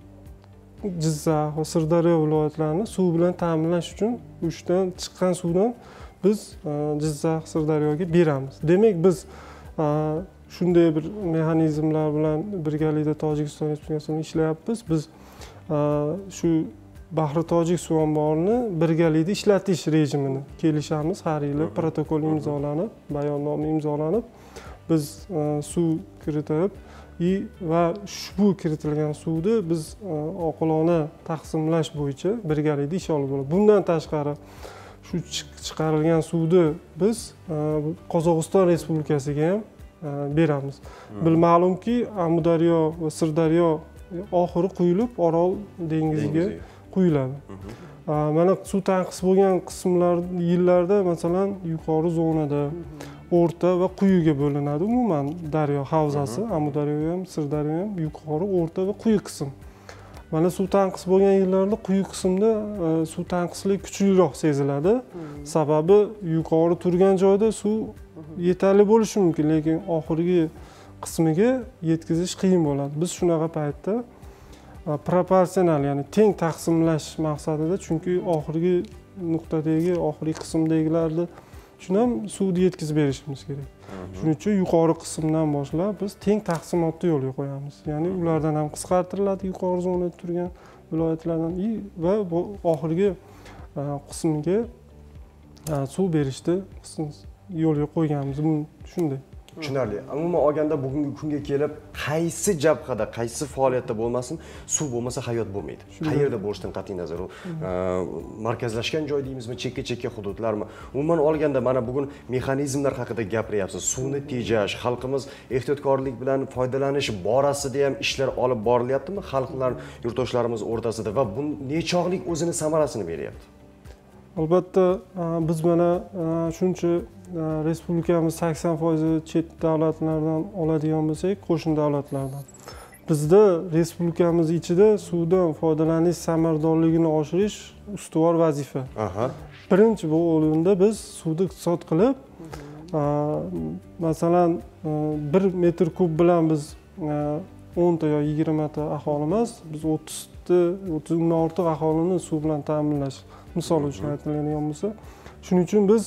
Jizzax va Sirdaryo viloyatlarini suv bilan ta'minlash uchun o'shdan chiqqan suvdan biz Jizzax, Sirdaryoga beramiz. Demak, biz shunday bir mexanizmlar bilan birgalikda Tojikiston Respublikasida ishlayapmiz. Biz shu Bahri Tojik suv omborini birgalikda ishlatish rejimini kelishamiz. Har yili protokol imzolanib, bayonnoma imzolanib, biz suv kiritib va ushbu kiritilgan suvni biz oqilona taqsimlash bo'yicha birgalikda ish olib boramiz. Bundan tashqari shu chiqarilgan suvni biz Qozog'iston Respublikasiga ham beramiz. Bil ma'lumki, Amudaryo va Sirdaryo oxiri quyilib Orol dengiziga quyiladi. Mana suv tanqis bo'lgan qismlar yillarda masalan yuqori zonada, o'rta va quyiga bo'linadi. Umuman daryo havzasi, Amudaryo ham, Sirdaryo ham yuqori, o'rta va quyi qism. Mana suv tanqis bo'lgan yillarda quyi qismda suv tanqislik kuchliroq seziladi. Sababi yuqori turgan joyda suv yetarli bo'lishi mumkin, lekin oxirgi qismiga yetkazish qiyin bo'ladi. Biz shunaqa paytda proporsional, ya'ni teng taqsimlash maqsadida, chunki oxirgi nuqtadagi, oxirgi qismdagilarni shuni ham suvni yetkazib berishimiz kerak. Shuning uchun yuqori qismdan boshlab biz teng taqsimotni yo'lga qo'yamiz. Ya'ni ulardan ham qisqartiriladi yuqori zonada turgan viloyatlardan va oxirgi qismiga suv berishni yo'lga qo'yganmiz. Shunday. tushunarli. Umuman olganda bugungi kunga kelib qaysi jabhada, qaysi faoliyatda bo'lmasin, suv bo'lmasa hayot bo'lmaydi. Qayerda bo'lishidan qat'iy nazar u markazlashgan joy deymizmi, chekka-chekka hududlarmi? Umuman olganda mana bugun mexanizmlar haqida gapiryapsiz. Suvni tejash, xalqimiz ehtiyotkorlik bilan foydalanish borasida ham ishlar olib borilyaptimi xalqlar, yurtdoshlarimiz o'rtasida va bu nechog'lik o'zini samarasini beryapti? Albatta biz mana shuncha respublikamiz sakson foiz chet davlatlardan oladigan bo'lsak, qo'shni davlatlardan. Bizda respublikamiz ichida suvdan foydalanish samaradorligini oshirish ustuvor vazifa. Birinchi bu o'rinda biz suvni iqtisod qilib, masalan, bir metr kub bilan biz o'nta yo yigirma ta aholi emas, biz o'ttiz ta, o'ttizdan ortiq aholini suv bilan ta'minlash misol uchun aytiladigan bo'lsa, shuning uchun biz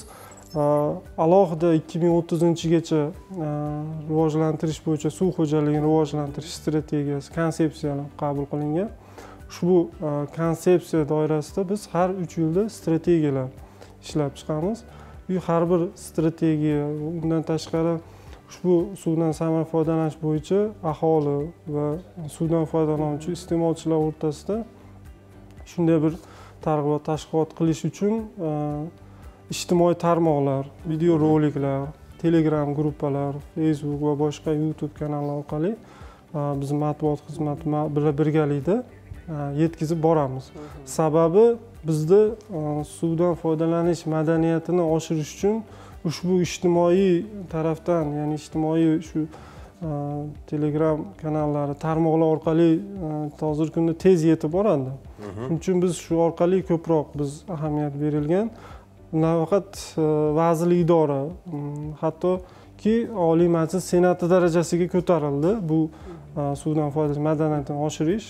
alohida ikki ming o'ttizinchigacha rivojlantirish bo'yicha suv xo'jaligini rivojlantirish strategiyasi, konsepsiyalar qabul qilingan. Ushbu konsepsiya doirasida biz har uch yilda strategiyalar ishlab chiqamiz. Bu har bir strategiya, undan tashqari ushbu suvdan samara foydalanish bo'yicha aholi va suvdan foydalanuvchi iste'molchilar o'rtasida shunday bir targ'ibot tashkilot qilish uchun ijtimoiy tarmoqlar, video roliklar, Telegram gruppalar, Facebook va boshqa YouTube kanallar orqali biz matbuot xizmati bilan birgalikda yetkazib boramiz. Sababi bizda suvdan foydalanish madaniyatini oshirish uchun ushbu ijtimoiy tarafdan, ya'ni ijtimoiy shu Telegram kanallari, tarmoqlar orqali hozirgi kunda tez yetib boradi. Shuning uchun biz shu orqali ko'proq biz ahamiyat berilgan. Nafaqat vazirlik idora, hattoki Oliy Majlis Senati darajasiga ko'tarildi bu suvdan foydalanish madaniyatini oshirish.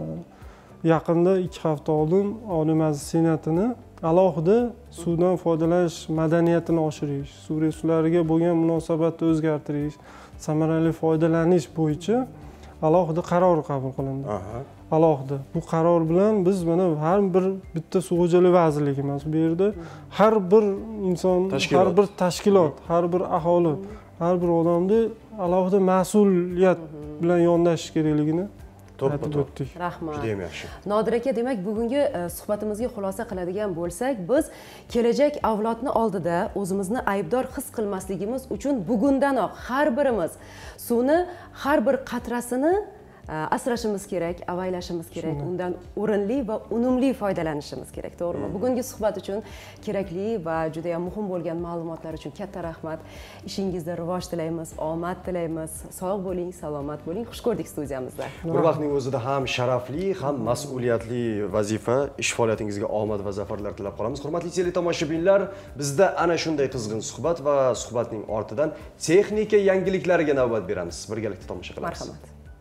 Yaqinda ikki hafta oldin Oliy Majlis Senatini alohida suvdan foydalanish madaniyatini oshirish, suv resurslariga bo'lgan munosabatni o'zgartirish, samarali foydalanish bo'yicha alohida qaror qabul qilindi. Alohida. Bu qaror bilan biz mana har bir bitta suv xo'jaligi vazirligi emas, bu yerda har bir inson, har bir tashkilot, har bir aholi, har bir odamni alohida mas'uliyat bilan yondashish kerakligini aytib o'tdik. Rahmat. Juda ham yaxshi. Nodir aka, demak bugungi suhbatimizga xulosa qiladigan bo'lsak, biz kelajak avlodni oldida o'zimizni aybdor his qilmasligimiz uchun bugundanoq har birimiz suvni har bir qatrasini asrashimiz kerak, avaylashimiz kerak, undan o'rinli va unumli foydalanishimiz kerak, to'g'rimi? Bugungi suhbat uchun kerakli va juda ham muhim bo'lgan ma'lumotlar uchun katta rahmat. Ishingizda rivoj tilaymiz, omad tilaymiz. Sog' bo'ling, salomat bo'ling. Xush ko'rdik studiyamizda. Bir vaqtning o'zida ham sharafli, ham mas'uliyatli vazifa, ish faoliyatingizga omad va zafarlar tilab qolamiz. Hurmatli teletomoshabinlar, bizda ana shunday qizg'in suhbat va suhbatning ortidan texnika yangiliklariga navbat beramiz. Birgalikda tomosha qilamiz. Marhamat.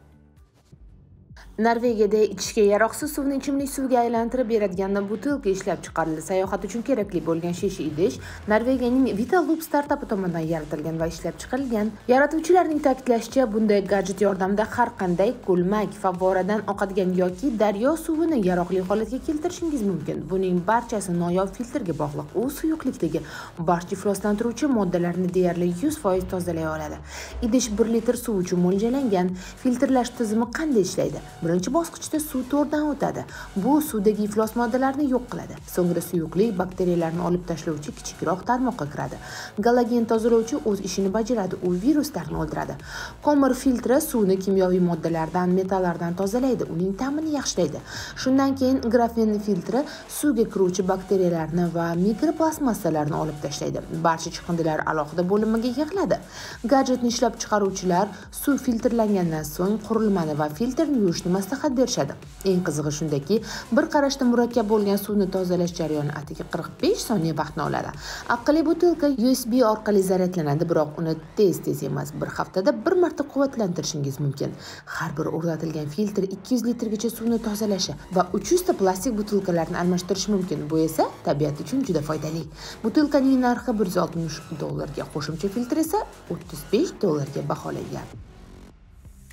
Norvegiyada ichishga yaroqsiz suvni ichimlik suvga aylantirib beradigan butilka ishlab chiqarildi. Sayohat uchun kerakli bo'lgan shisha idish Norvegiyaning Vitaloop startapi tomonidan yaratilgan va ishlab chiqarilgan. Yaratuvchilarning ta'kidlashicha, bunday gadjet yordamida har qanday ko'lmak, favvoradan oqadigan yoki daryo suvini yaroqli holatga keltirishingiz mumkin. Buning barchasi noyob filtrga bog'liq. U suyuqlikdagi barcha ifloslantiruvchi moddalarni deyarli yuz foiz tozalay oladi. Idish bir litr suv uchun mo'ljallangan. Filtrlash tizimi qanday ishlaydi? Birinchi bosqichda suv to'rdan o'tadi. Bu suvdagi iflos moddalarni yo'q qiladi. So'ngra suyuqlik bakteriyalarni olib tashlovchi kichikroq tarmoqqa kiradi. Galagen tozalovchi o'z ishini bajaradi. U viruslarni o'ldiradi. Ko'mir filtri suvni kimyoviy moddalardan, metallardan tozalaydi, uning ta'mini yaxshilaydi. Shundan keyin grafen filtri suvga kiruvchi bakteriyalarni va mikroplastmassalarni olib tashlaydi. Barcha chiqindilar alohida bo'linmaga yig'iladi. Gadjetni ishlab chiqaruvchilar suv filtrlangandan so'ng qurilmani va filtrni yuvishni maslahat berishadi. Eng qizig'i shundaki, bir qarashda murakkab bo'lgan suvni tozalash jarayoni atigi qirq besh soniya vaqtni oladi. Aqlli butilka U S B orqali zaryadlanadi, biroq uni tez-tez emas, bir haftada bir marta quvvatlantirishingiz mumkin. Har bir o'rnatilgan filtr ikki yuz litrgacha suvni tozalashi va uch yuz ta plastik butilkalarni almashtirishi mumkin. Bu esa tabiat uchun juda foydali. Butilkaning narxi bir yuz oltmish dollarga, qo'shimcha filtr esa o'ttiz besh dollarga baholangan.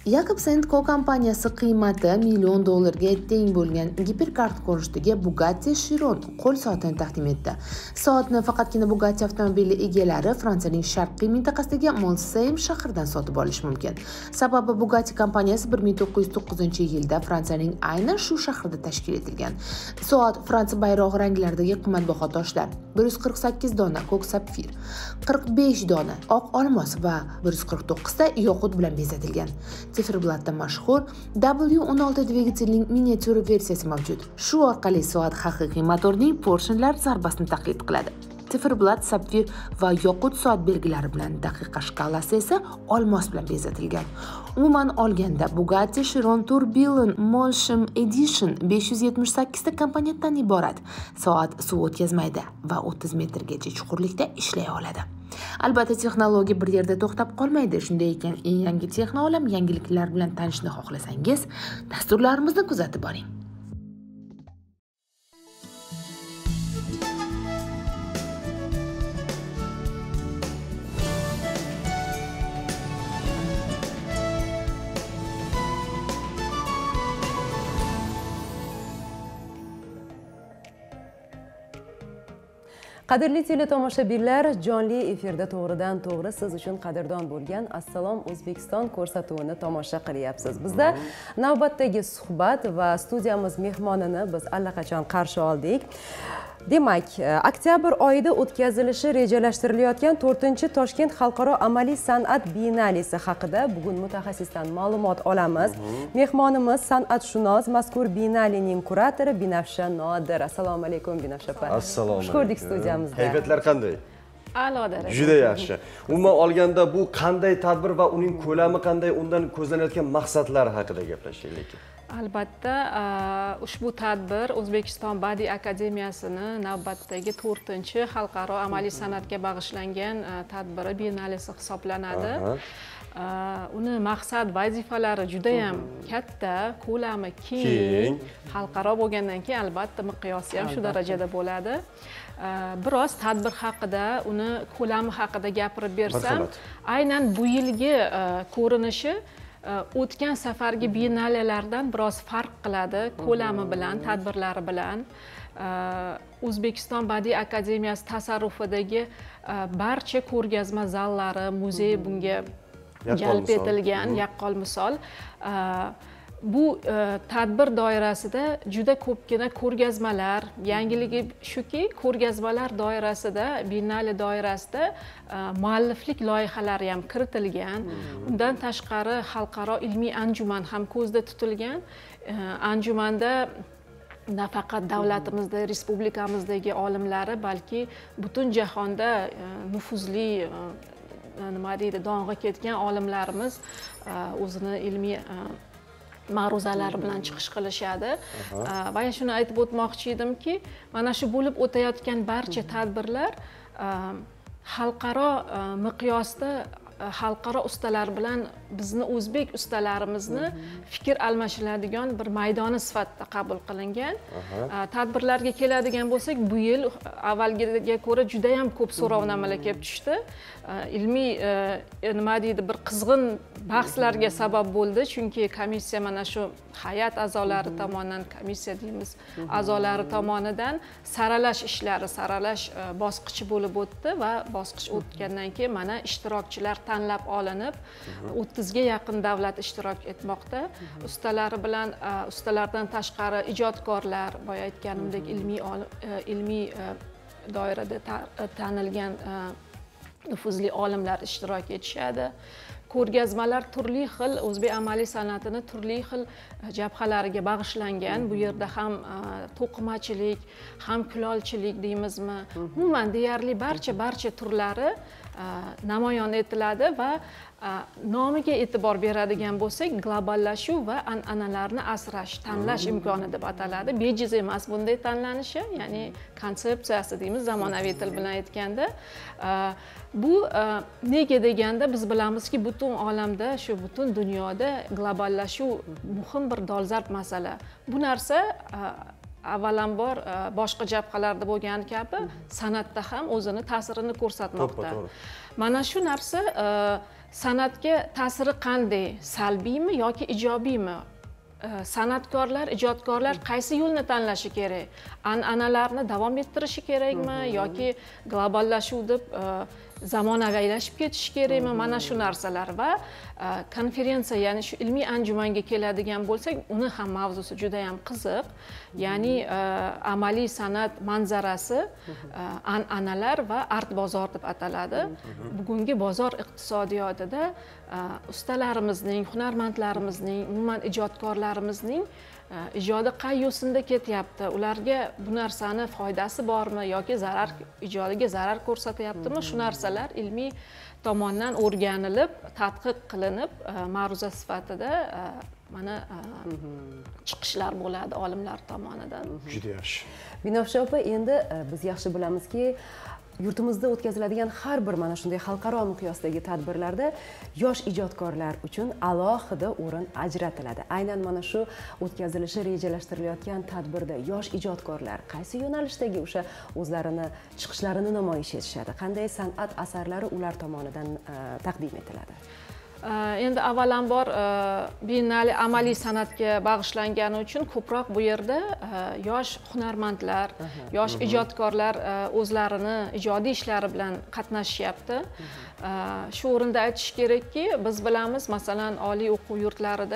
Jakobs and Co kompaniyasi qiymati million dollarga teng bo'lgan giperkart ko'rinishdagi Bugatti Chiron qo'l soatini taqdim etdi. Soatni faqatgina Bugatti avtomobili egalari Fransiyaning sharqiy mintaqasidagi Molsheim shahridan sotib olish mumkin. Sababi Bugatti kompaniyasi bir ming to'qqiz yuz to'qqizinchi yilda Fransiyaning aynan shu shahrida tashkil etilgan. Soat Fransiya bayrog'i ranglaridagi qimmatbaho toshlar, bir yuz qirq sakkiz dona ko'k sapfir, qirq besh dona oq olmos va bir yuz qirq to'qqiz ta yoqut bilan bezatilgan. Siferblatda mashhur W o'n olti dvigatelning miniatyura versiyasi mavjud. Shu orqali soat haqiqiy motorning porshonlar zarbasini taqlid qiladi. Siferblat sapfir va yoqut soat belgilari bilan, daqiqa shkalasi esa olmos bilan bezatilgan. Umuman olganda Bugatti Chiron Tourbillon Molsheim Edition besh yuz yetmish sakkiz ta komponentdan iborat. Soat suv o'tkazmaydi va o'ttiz metrgacha chuqurlikda ishlay oladi. Albatta, texnologiya bir yerda to'xtab qolmaydi. Shunday ekan, eng yangi texnolam yangiliklar bilan tanishni xohlasangiz, dasturlarimizni kuzatib boring. Qadrli teletomoshabinlar, jonli efirda to'g'ridan to'g'ri siz uchun qadrdon bo'lgan Assalom O'zbekiston ko'rsatuvini tomosha qilyapsiz. Bizda navbatdagi suhbat va studiyamiz mehmonini biz allaqachon qarshi oldik. Demak, oktyabr oyida o'tkazilishi rejalashtirilayotgan to'rtinchi Toshkent xalqaro amaliy san'at biennalesi haqida bugun mutaxassisdan ma'lumot olamiz. Mehmonimiz san'atshunos, mazkur biennalening kuratori Binafsha Nodir. Assalomu alaykum Binafsha opa. Assalomu alaykum. Xush ko'rdik studiyamizda. Kayfiyatlar qanday? A'lo darajada. Juda yaxshi. Umuman olganda bu qanday tadbir va uning ko'lami qanday, undan ko'zlanayotgan maqsadlar haqida gaplashaylik. Albatta, ushbu tadbir O'zbekiston Badiiy akademiyasini navbatdagi to'rtinchi xalqaro amaliy san'atga bag'ishlangan tadbiri biennalesi hisoblanadi. Uni maqsad vazifalari juda ham katta, ko'lami keng, xalqaro bo'lgandan keyin albatta miqyosi ham shu darajada bo'ladi. Biroz tadbir haqida, uni ko'lami haqida gapirib bersam, aynan bu yilgi ko'rinishi o'tgan safargi biennalelardan biroz farq qiladi ko'lami bilan, tadbirlari bilan. O'zbekiston Badiiy akademiyasi tasarrufidagi barcha ko'rgazma zallari, muzey bunga jalb etilgan, yaqqol misol. Bu tadbir doirasida juda ko'pgina ko'rgazmalar, yangiligi shuki, ko'rgazmalar doirasida, biennale doirasida mualliflik loyihalari ham kiritilgan. Undan tashqari xalqaro ilmiy anjuman ham ko'zda tutilgan. Anjumanda nafaqat davlatimizda, respublikamizdagi olimlari, balki butun jahonda nufuzli, nima deydi, dong'i ketgan olimlarimiz o'zini ilmiy ma'ruzalari bilan chiqish qilishadi. Va shuni aytib o'tmoqchi edimki, mana shu bo'lib o'tayotgan barcha tadbirlar xalqaro miqyosda xalqaro ustalar bilan bizni o'zbek ustalarimizni fikr almashiladigan bir maydoni sifatida qabul qilingan. Tadbirlarga keladigan bo'lsak, bu yil avvalgiga ko'ra juda ham ko'p so'rovnomalar kelib tushdi. Ilmiy nima deydi, bir qizg'in bahslarga sabab bo'ldi, chunki komissiya mana shu hay'at a'zolari tomonidan, komissiya deymiz, a'zolari tomonidan saralash ishlari, saralash bosqichi bo'lib o'tdi va bosqich o'tgandan keyin mana ishtirokchilar tanlab olinib, o'ttizga yaqin davlat ishtirok etmoqda. Ustalari bilan, ustalardan tashqari ijodkorlar, boya aytganimdek ilmiy ilmiy doirada tanilgan nufuzli olimlar ishtirok etishadi. Ko'rgazmalar turli xil o'zbek amaliy san'atini turli xil jabhalariga bag'ishlangan. Bu yerda ham to'qimachilik, ham kulolchilik deymizmi, umuman deyarli barcha barcha turlari namoyon etiladi va nomiga e'tibor beradigan bo'lsak, globallashuv va an'analarni asrash, tanlash imkoni deb ataladi. Bejiz emas bunday tanlanishi, ya'ni konsepsiyasi deymiz zamonaviy til bilan aytganda. Bu nega deganda biz bilamizki, butun olamda, shu butun dunyoda globallashuv muhim bir dolzarb masala. Bu narsa avvalambor boshqa jabhalarda bo'lgani kabi san'atda ham o'zini ta'sirini ko'rsatmoqda. Mana shu narsa san'atga ta'siri qanday, salbiymi yoki ijobiymi? San'atkorlar, ijodkorlar qaysi yo'lni tanlashi kerak? An'analarni davom ettirishi kerakmi yoki globallashuv deb zamonaviylashib ketishi kerakmi? Mana shu narsalar va konferensiya, ya'ni shu ilmiy anjumanga keladigan bo'lsak, uni ham mavzusi juda ham qiziq. Ya'ni amaliy san'at manzarasi, an'analar va art bozor deb ataladi. Bugungi bozor iqtisodiyotida ustalarimizning, hunarmandlarimizning, umuman ijodkorlarimizning ijodi qay yo'sinda ketyapti? Ularga bu narsani foydasi bormi yoki zarar, ijodiga zarar ko'rsatyaptimi? Shu narsalar ilmiy tomondan o'rganilib, tadqiq qilinib, ma'ruza sifatida mana chiqishlar bo'ladi olimlar tomonidan. Juda yaxshi. Binafsha opa, endi biz yaxshi bilamizki, yurtimizda o'tkaziladigan har bir mana shunday xalqaro miqyosdagi tadbirlarda yosh ijodkorlar uchun alohida o'rin ajratiladi. Aynan mana shu o'tkazilishi rejalashtirilayotgan tadbirda yosh ijodkorlar qaysi yo'nalishdagi o'sha o'zlarini chiqishlarini namoyish etishadi? Qanday san'at asarlari ular tomonidan taqdim etiladi? Endi avvalambor Biennale amaliy san'atga bag'ishlangani uchun ko'proq bu yerda yosh hunarmandlar, yosh ijodkorlar o'zlarini ijodiy ishlari bilan qatnashyapti. Shu o'rinda aytish kerakki, biz bilamiz, masalan, oliy o'quv yurtlarida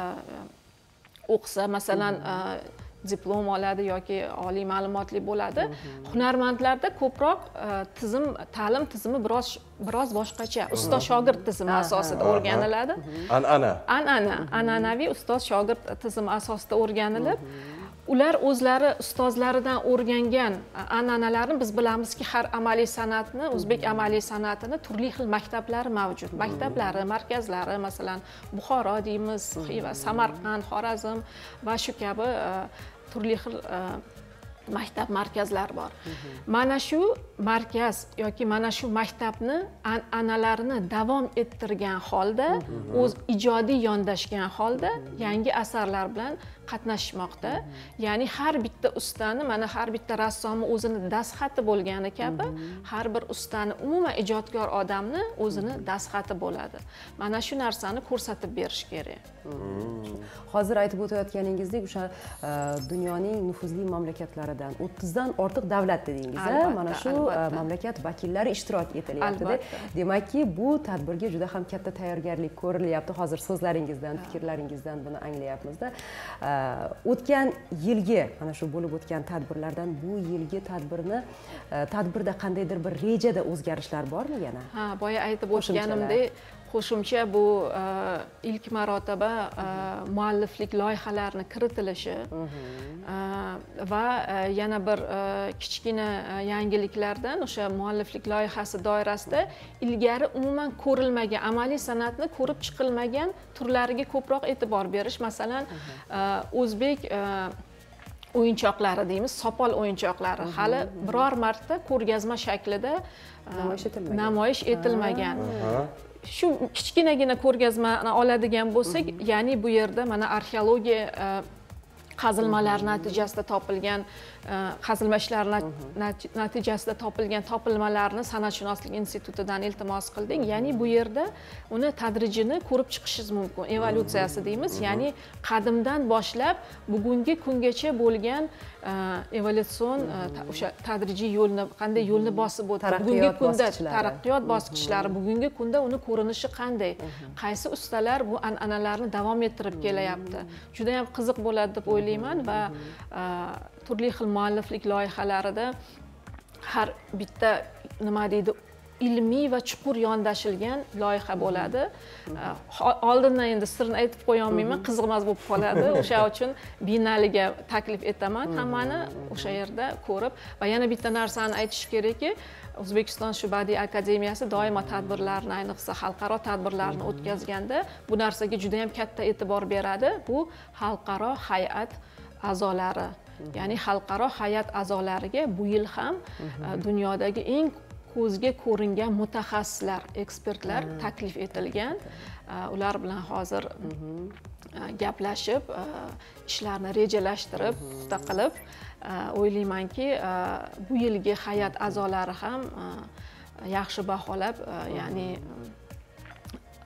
o'qisa, masalan, diplom oladi yoki oliy ma'lumotli bo'ladi. Hunarmandlarda ko'proq tizim, ta'lim tizimi biroz biroz boshqacha. Ustoz shogird tizimi asosida o'rganiladi. An'ana. An'ana, an'anaviy ustoz shogird tizimi asosida o'rganilib, ular o'zlari ustozlaridan o'rgangan an'analarni, biz bilamizki, har amaliy san'atni, o'zbek amaliy san'atini turli xil maktablari mavjud. Maktablari, markazlari, masalan, Buxoro deymiz, Xiva, Samarqand, Xorazm va shu kabi turli xil maktab markazlar bor. Mana shu markaz yoki mana shu maktabni an'analarini davom ettirgan holda, o'z ijodiy yondashgan holda yangi asarlar bilan qatnashmoqda. Ya'ni har bitta ustani, mana har bitta rassomni o'zini dastxati bo'lgani kabi, har bir ustani, umuman ijodkor odamni o'zini dastxati bo'ladi. Mana shu narsani ko'rsatib berish kerak. Hozir aytib o'tayotganingizdek, o'sha dunyoning nufuzli mamlakatlaridan o'ttizdan ortiq davlat dedingiz, mana shu mamlakat vakillari ishtirok etilyapti. Demakki, bu tadbirga juda ham katta tayyorgarlik ko'rilyapti. Hozir so'zlaringizdan, fikrlaringizdan buni anglayapmiz-da. O'tgan yilgi, mana shu bo'lib o'tgan tadbirlardan bu yilgi tadbirni tadbirda qandaydir bir rejada o'zgarishlar bormi yana? Ha, boya aytib o'tganimdek, qo'shimcha bu ilk marotaba mualliflik loyihalarini kiritilishi va yana bir kichkina yangiliklardan o'sha mualliflik loyihasi doirasida ilgari umuman ko'rilmagan, amaliy san'atni ko'rib chiqilmagan turlariga ko'proq e'tibor berish. Masalan, o'zbek o'yinchoqlari deymiz, sopol o'yinchoqlari hali biror marta ko'rgazma shaklida namoyish etilmagan. Shu kichkinagina ko'rgazmani oladigan bo'lsak, ya'ni bu yerda mana arxeologiya qazilmalar natijasida topilgan qazilma ishlari natijasida topilgan topilmalarni San'atshunoslik institutidan iltimos qildik. Ya'ni bu yerda uni tadrijini ko'rib chiqishingiz mumkin. Evolyutsiyasi deymiz, ya'ni qadimdan boshlab bugungi kungacha bo'lgan evolyutsion o'sha tadrijiy yo'lni, qanday yo'lni bosib o'tdi, bugungi kunda taraqqiyot bosqichlari, bugungi kunda uni ko'rinishi qanday, qaysi ustalar bu an'analarni davom ettirib kelyapti. Juda ham qiziq bo'ladi deb o'ylayman va turli xil mualliflik loyihalarida har bitta nima deydi, ilmiy va chuqur yondashilgan loyiha bo'ladi. Oldindan endi sirni aytib qo'ya olmayman, qiziqmas bo'lib qoladi. O'sha uchun Biennale'ga taklif etaman hammani o'sha yerda ko'rib. Va yana bitta narsani aytish kerakki, O'zbekiston shu badiiy akademiyasi doimo tadbirlarni, ayniqsa xalqaro tadbirlarni o'tkazganda bu narsaga juda ham katta e'tibor beradi. Bu xalqaro hay'at a'zolari, ya'ni xalqaro hay'at a'zolariga bu yil ham dunyodagi eng ko'zga ko'ringan mutaxassislar, ekspertlar taklif etilgan. Ular bilan hozir gaplashib, ishlarni rejalashtirib, puxta qilib, o'ylaymanki, bu yilgi hay'at a'zolari ham yaxshi baholab, ya'ni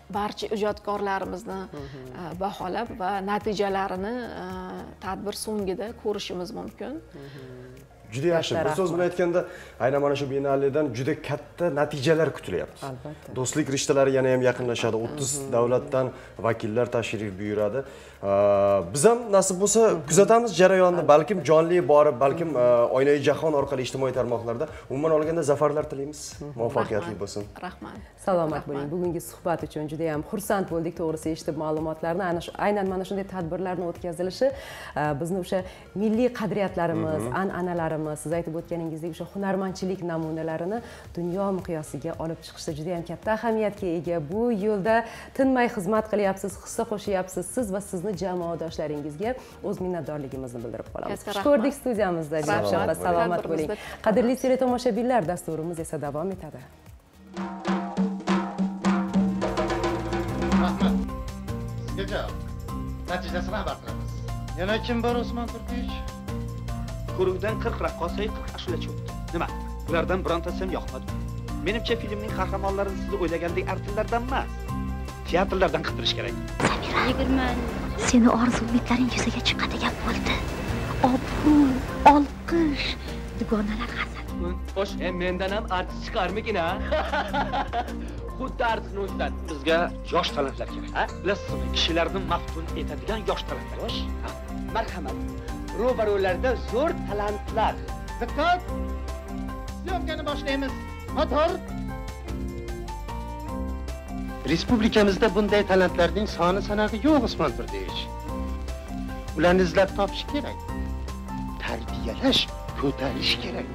barcha ijodkorlarimizni baholab va natijalarini tadbir so'ngida ko'rishimiz mumkin. Juda yaxshi. Bir so'z bilan aytganda, aynan mana shu biennaledan juda katta natijalar kutilyapti. Albatta. Do'stlik rishtalari yana ham yaqinlashadi. o'ttiz davlatdan vakillar tashrif buyuradi. Biz ham nasib bo'lsa kuzatamiz jarayonni, balkim jonli borib, balkim oynai jahon orqali ijtimoiy tarmoqlarda umuman olganda zafarlar tilaymiz. Muvaffaqiyatli bo'lsin. Rahmat. Salomat bo'ling. Bugungi suhbat uchun juda ham xursand bo'ldik, to'g'risi eshitib ma'lumotlarni, ana shu aynan mana shunday tadbirlarning o'tkazilishi bizni o'sha milliy qadriyatlarimiz, an'analarimiz, siz aytib o'tganingizdek o'sha hunarmandchilik namunalarini dunyo miqyosiga olib chiqishda juda ham katta ahamiyatga ega. Bu yo'lda tinmay xizmat qilyapsiz, hissa qo'shyapsiz. Siz va sizni jamoadoshlaringizga o'z minnatdorligimizni bildirib qolamiz. Xush ko'rdik studiyamizda. Salomat bo'ling. Qadrli teletomoshabinlar, dasturimiz esa davom etadi. Rahmat. Sizga javob. Natijasini xabar qilamiz. Yana kim bor Usmon Turkiyevich? Ko'ruvdan qirq raqqosayi qirq ashulachi o'tdi. Nima? Ulardan birontasi ham yoqmadi. Menimcha filmning qahramonlari siz o'ylagandek artillardan emas, teatrlardan qidirish kerak. yigirma seni orzu umidlaring yuzaga chiqadigan bo'ldi. Obro', olqish, dugonalar hasad. Xo'sh, e, mendan ham artist chiqarmikin ha? Xuddi artistni o'zidan. Bizga yosh talantlar kerak, ha? Bilasizmi, kishilarni maftun etadigan yosh talantlar. Xo'sh? Marhamat. Ro'baro'larda zo'r talantlar. Diqqat! Syomkani boshlaymiz. Motor! Respublikamizda bunday talantlarning soni sanog'i yo'q, Usmon Turdiyevich. Ularni izlab topish kerak. Tarbiyalash, ko'tarish kerak.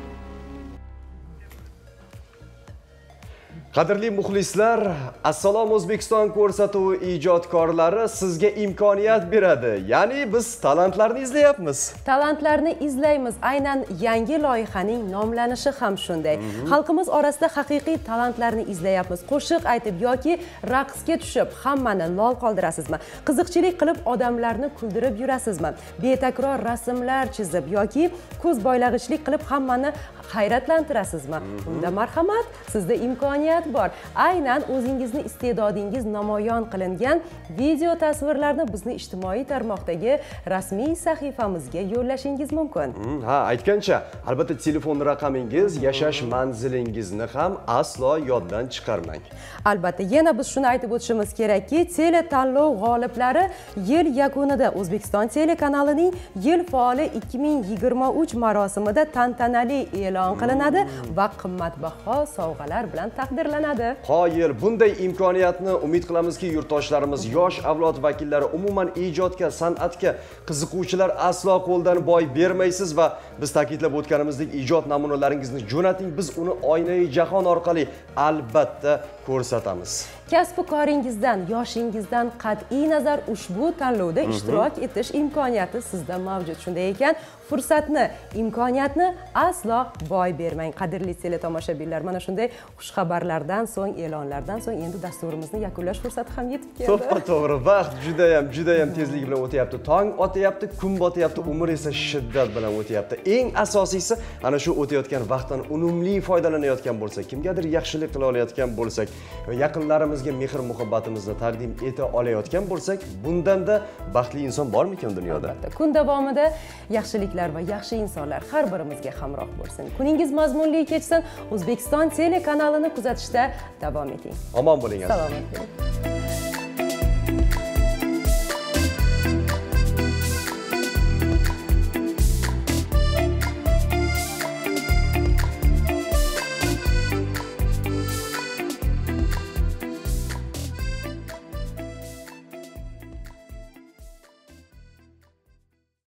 Qadrli muxlislar, Assalom O'zbekiston ko'rsatuvi ijodkorlari sizga imkoniyat beradi. Ya'ni biz talantlarni izlayapmiz. Talantlarni izlaymiz. Aynan yangi loyihaning nomlanishi ham shunday. Xalqimiz orasida haqiqiy talantlarni izlayapmiz. Qo'shiq aytib yoki raqsga tushib hammani lol qoldirasizmi? Qiziqchilik qilib odamlarni kuldirib yurasizmi? Betakror rasmlar chizib yoki ko'z boylag'ichlik qilib hammani hayratlantirasizmi? Unda marhamat, sizda imkoniyat bor. Aynan o'zingizni iste'dodingiz namoyon qilingan video tasvirlarni bizni ijtimoiy tarmoqdagi rasmiy sahifamizga yo'llashingiz mumkin. Ha, aytgancha, albatta telefon raqamingiz, yashash manzilingizni ham aslo yoddan chiqarmang. Albatta, yana biz shuni aytib o'tishimiz kerakki, tele tanlov g'oliblari yil yakunida O'zbekiston telekanalining yil faoli ikki ming yigirma uch marosimida tantanali e'lon qilinadi va qimmatbaho sovg'alar bilan taqdirlanadi. Qoyil, bunday imkoniyatni umid qilamizki, yurtdoshlarimiz, yosh avlod vakillari, umuman ijodga, san'atga qiziquvchilar aslo qo'ldan boy bermaysiz va biz ta'kidlab o'tganimizdek ijod namunalaringizni jo'nating, biz uni oynai jahon orqali albatta ko'rsatamiz. Kasb-u koringizdan, yoshingizdan qat'iy nazar ushbu tanlovda ishtirok etish imkoniyati sizda mavjud. Shunday ekan, fursatni, imkoniyatni aslo boy bermang. Qadrli teletomoshabinlar, mana shunday xush xabarlardan so'ng, e'lonlardan so'ng endi dasturimizni yakunlash fursati ham yetib keldi. To'g'ri-to'g'ri, vaqt juda ham, juda ham tezlik bilan o'tyapti. Tong otyapti, kun botyapti, umr esa shiddat bilan o'tyapti. Eng asosiysi, ana shu o'tayotgan vaqtdan unumli foydalanayotgan bo'lsak, kimgadir yaxshilik qila olayotgan bo'lsak, yaqinlarimizga mehr muhabbatimizni taqdim eta olayotgan bo'lsak, bundanda baxtli inson bormikan dunyoda? Albatta. Kun davomida yaxshiliklar va yaxshi insonlar har birimizga hamroh bo'lsin. Kuningiz mazmunli kechsin. O'zbekiston telekanalini kuzatishda davom eting. Omon bo'ling. Salomat bo'ling.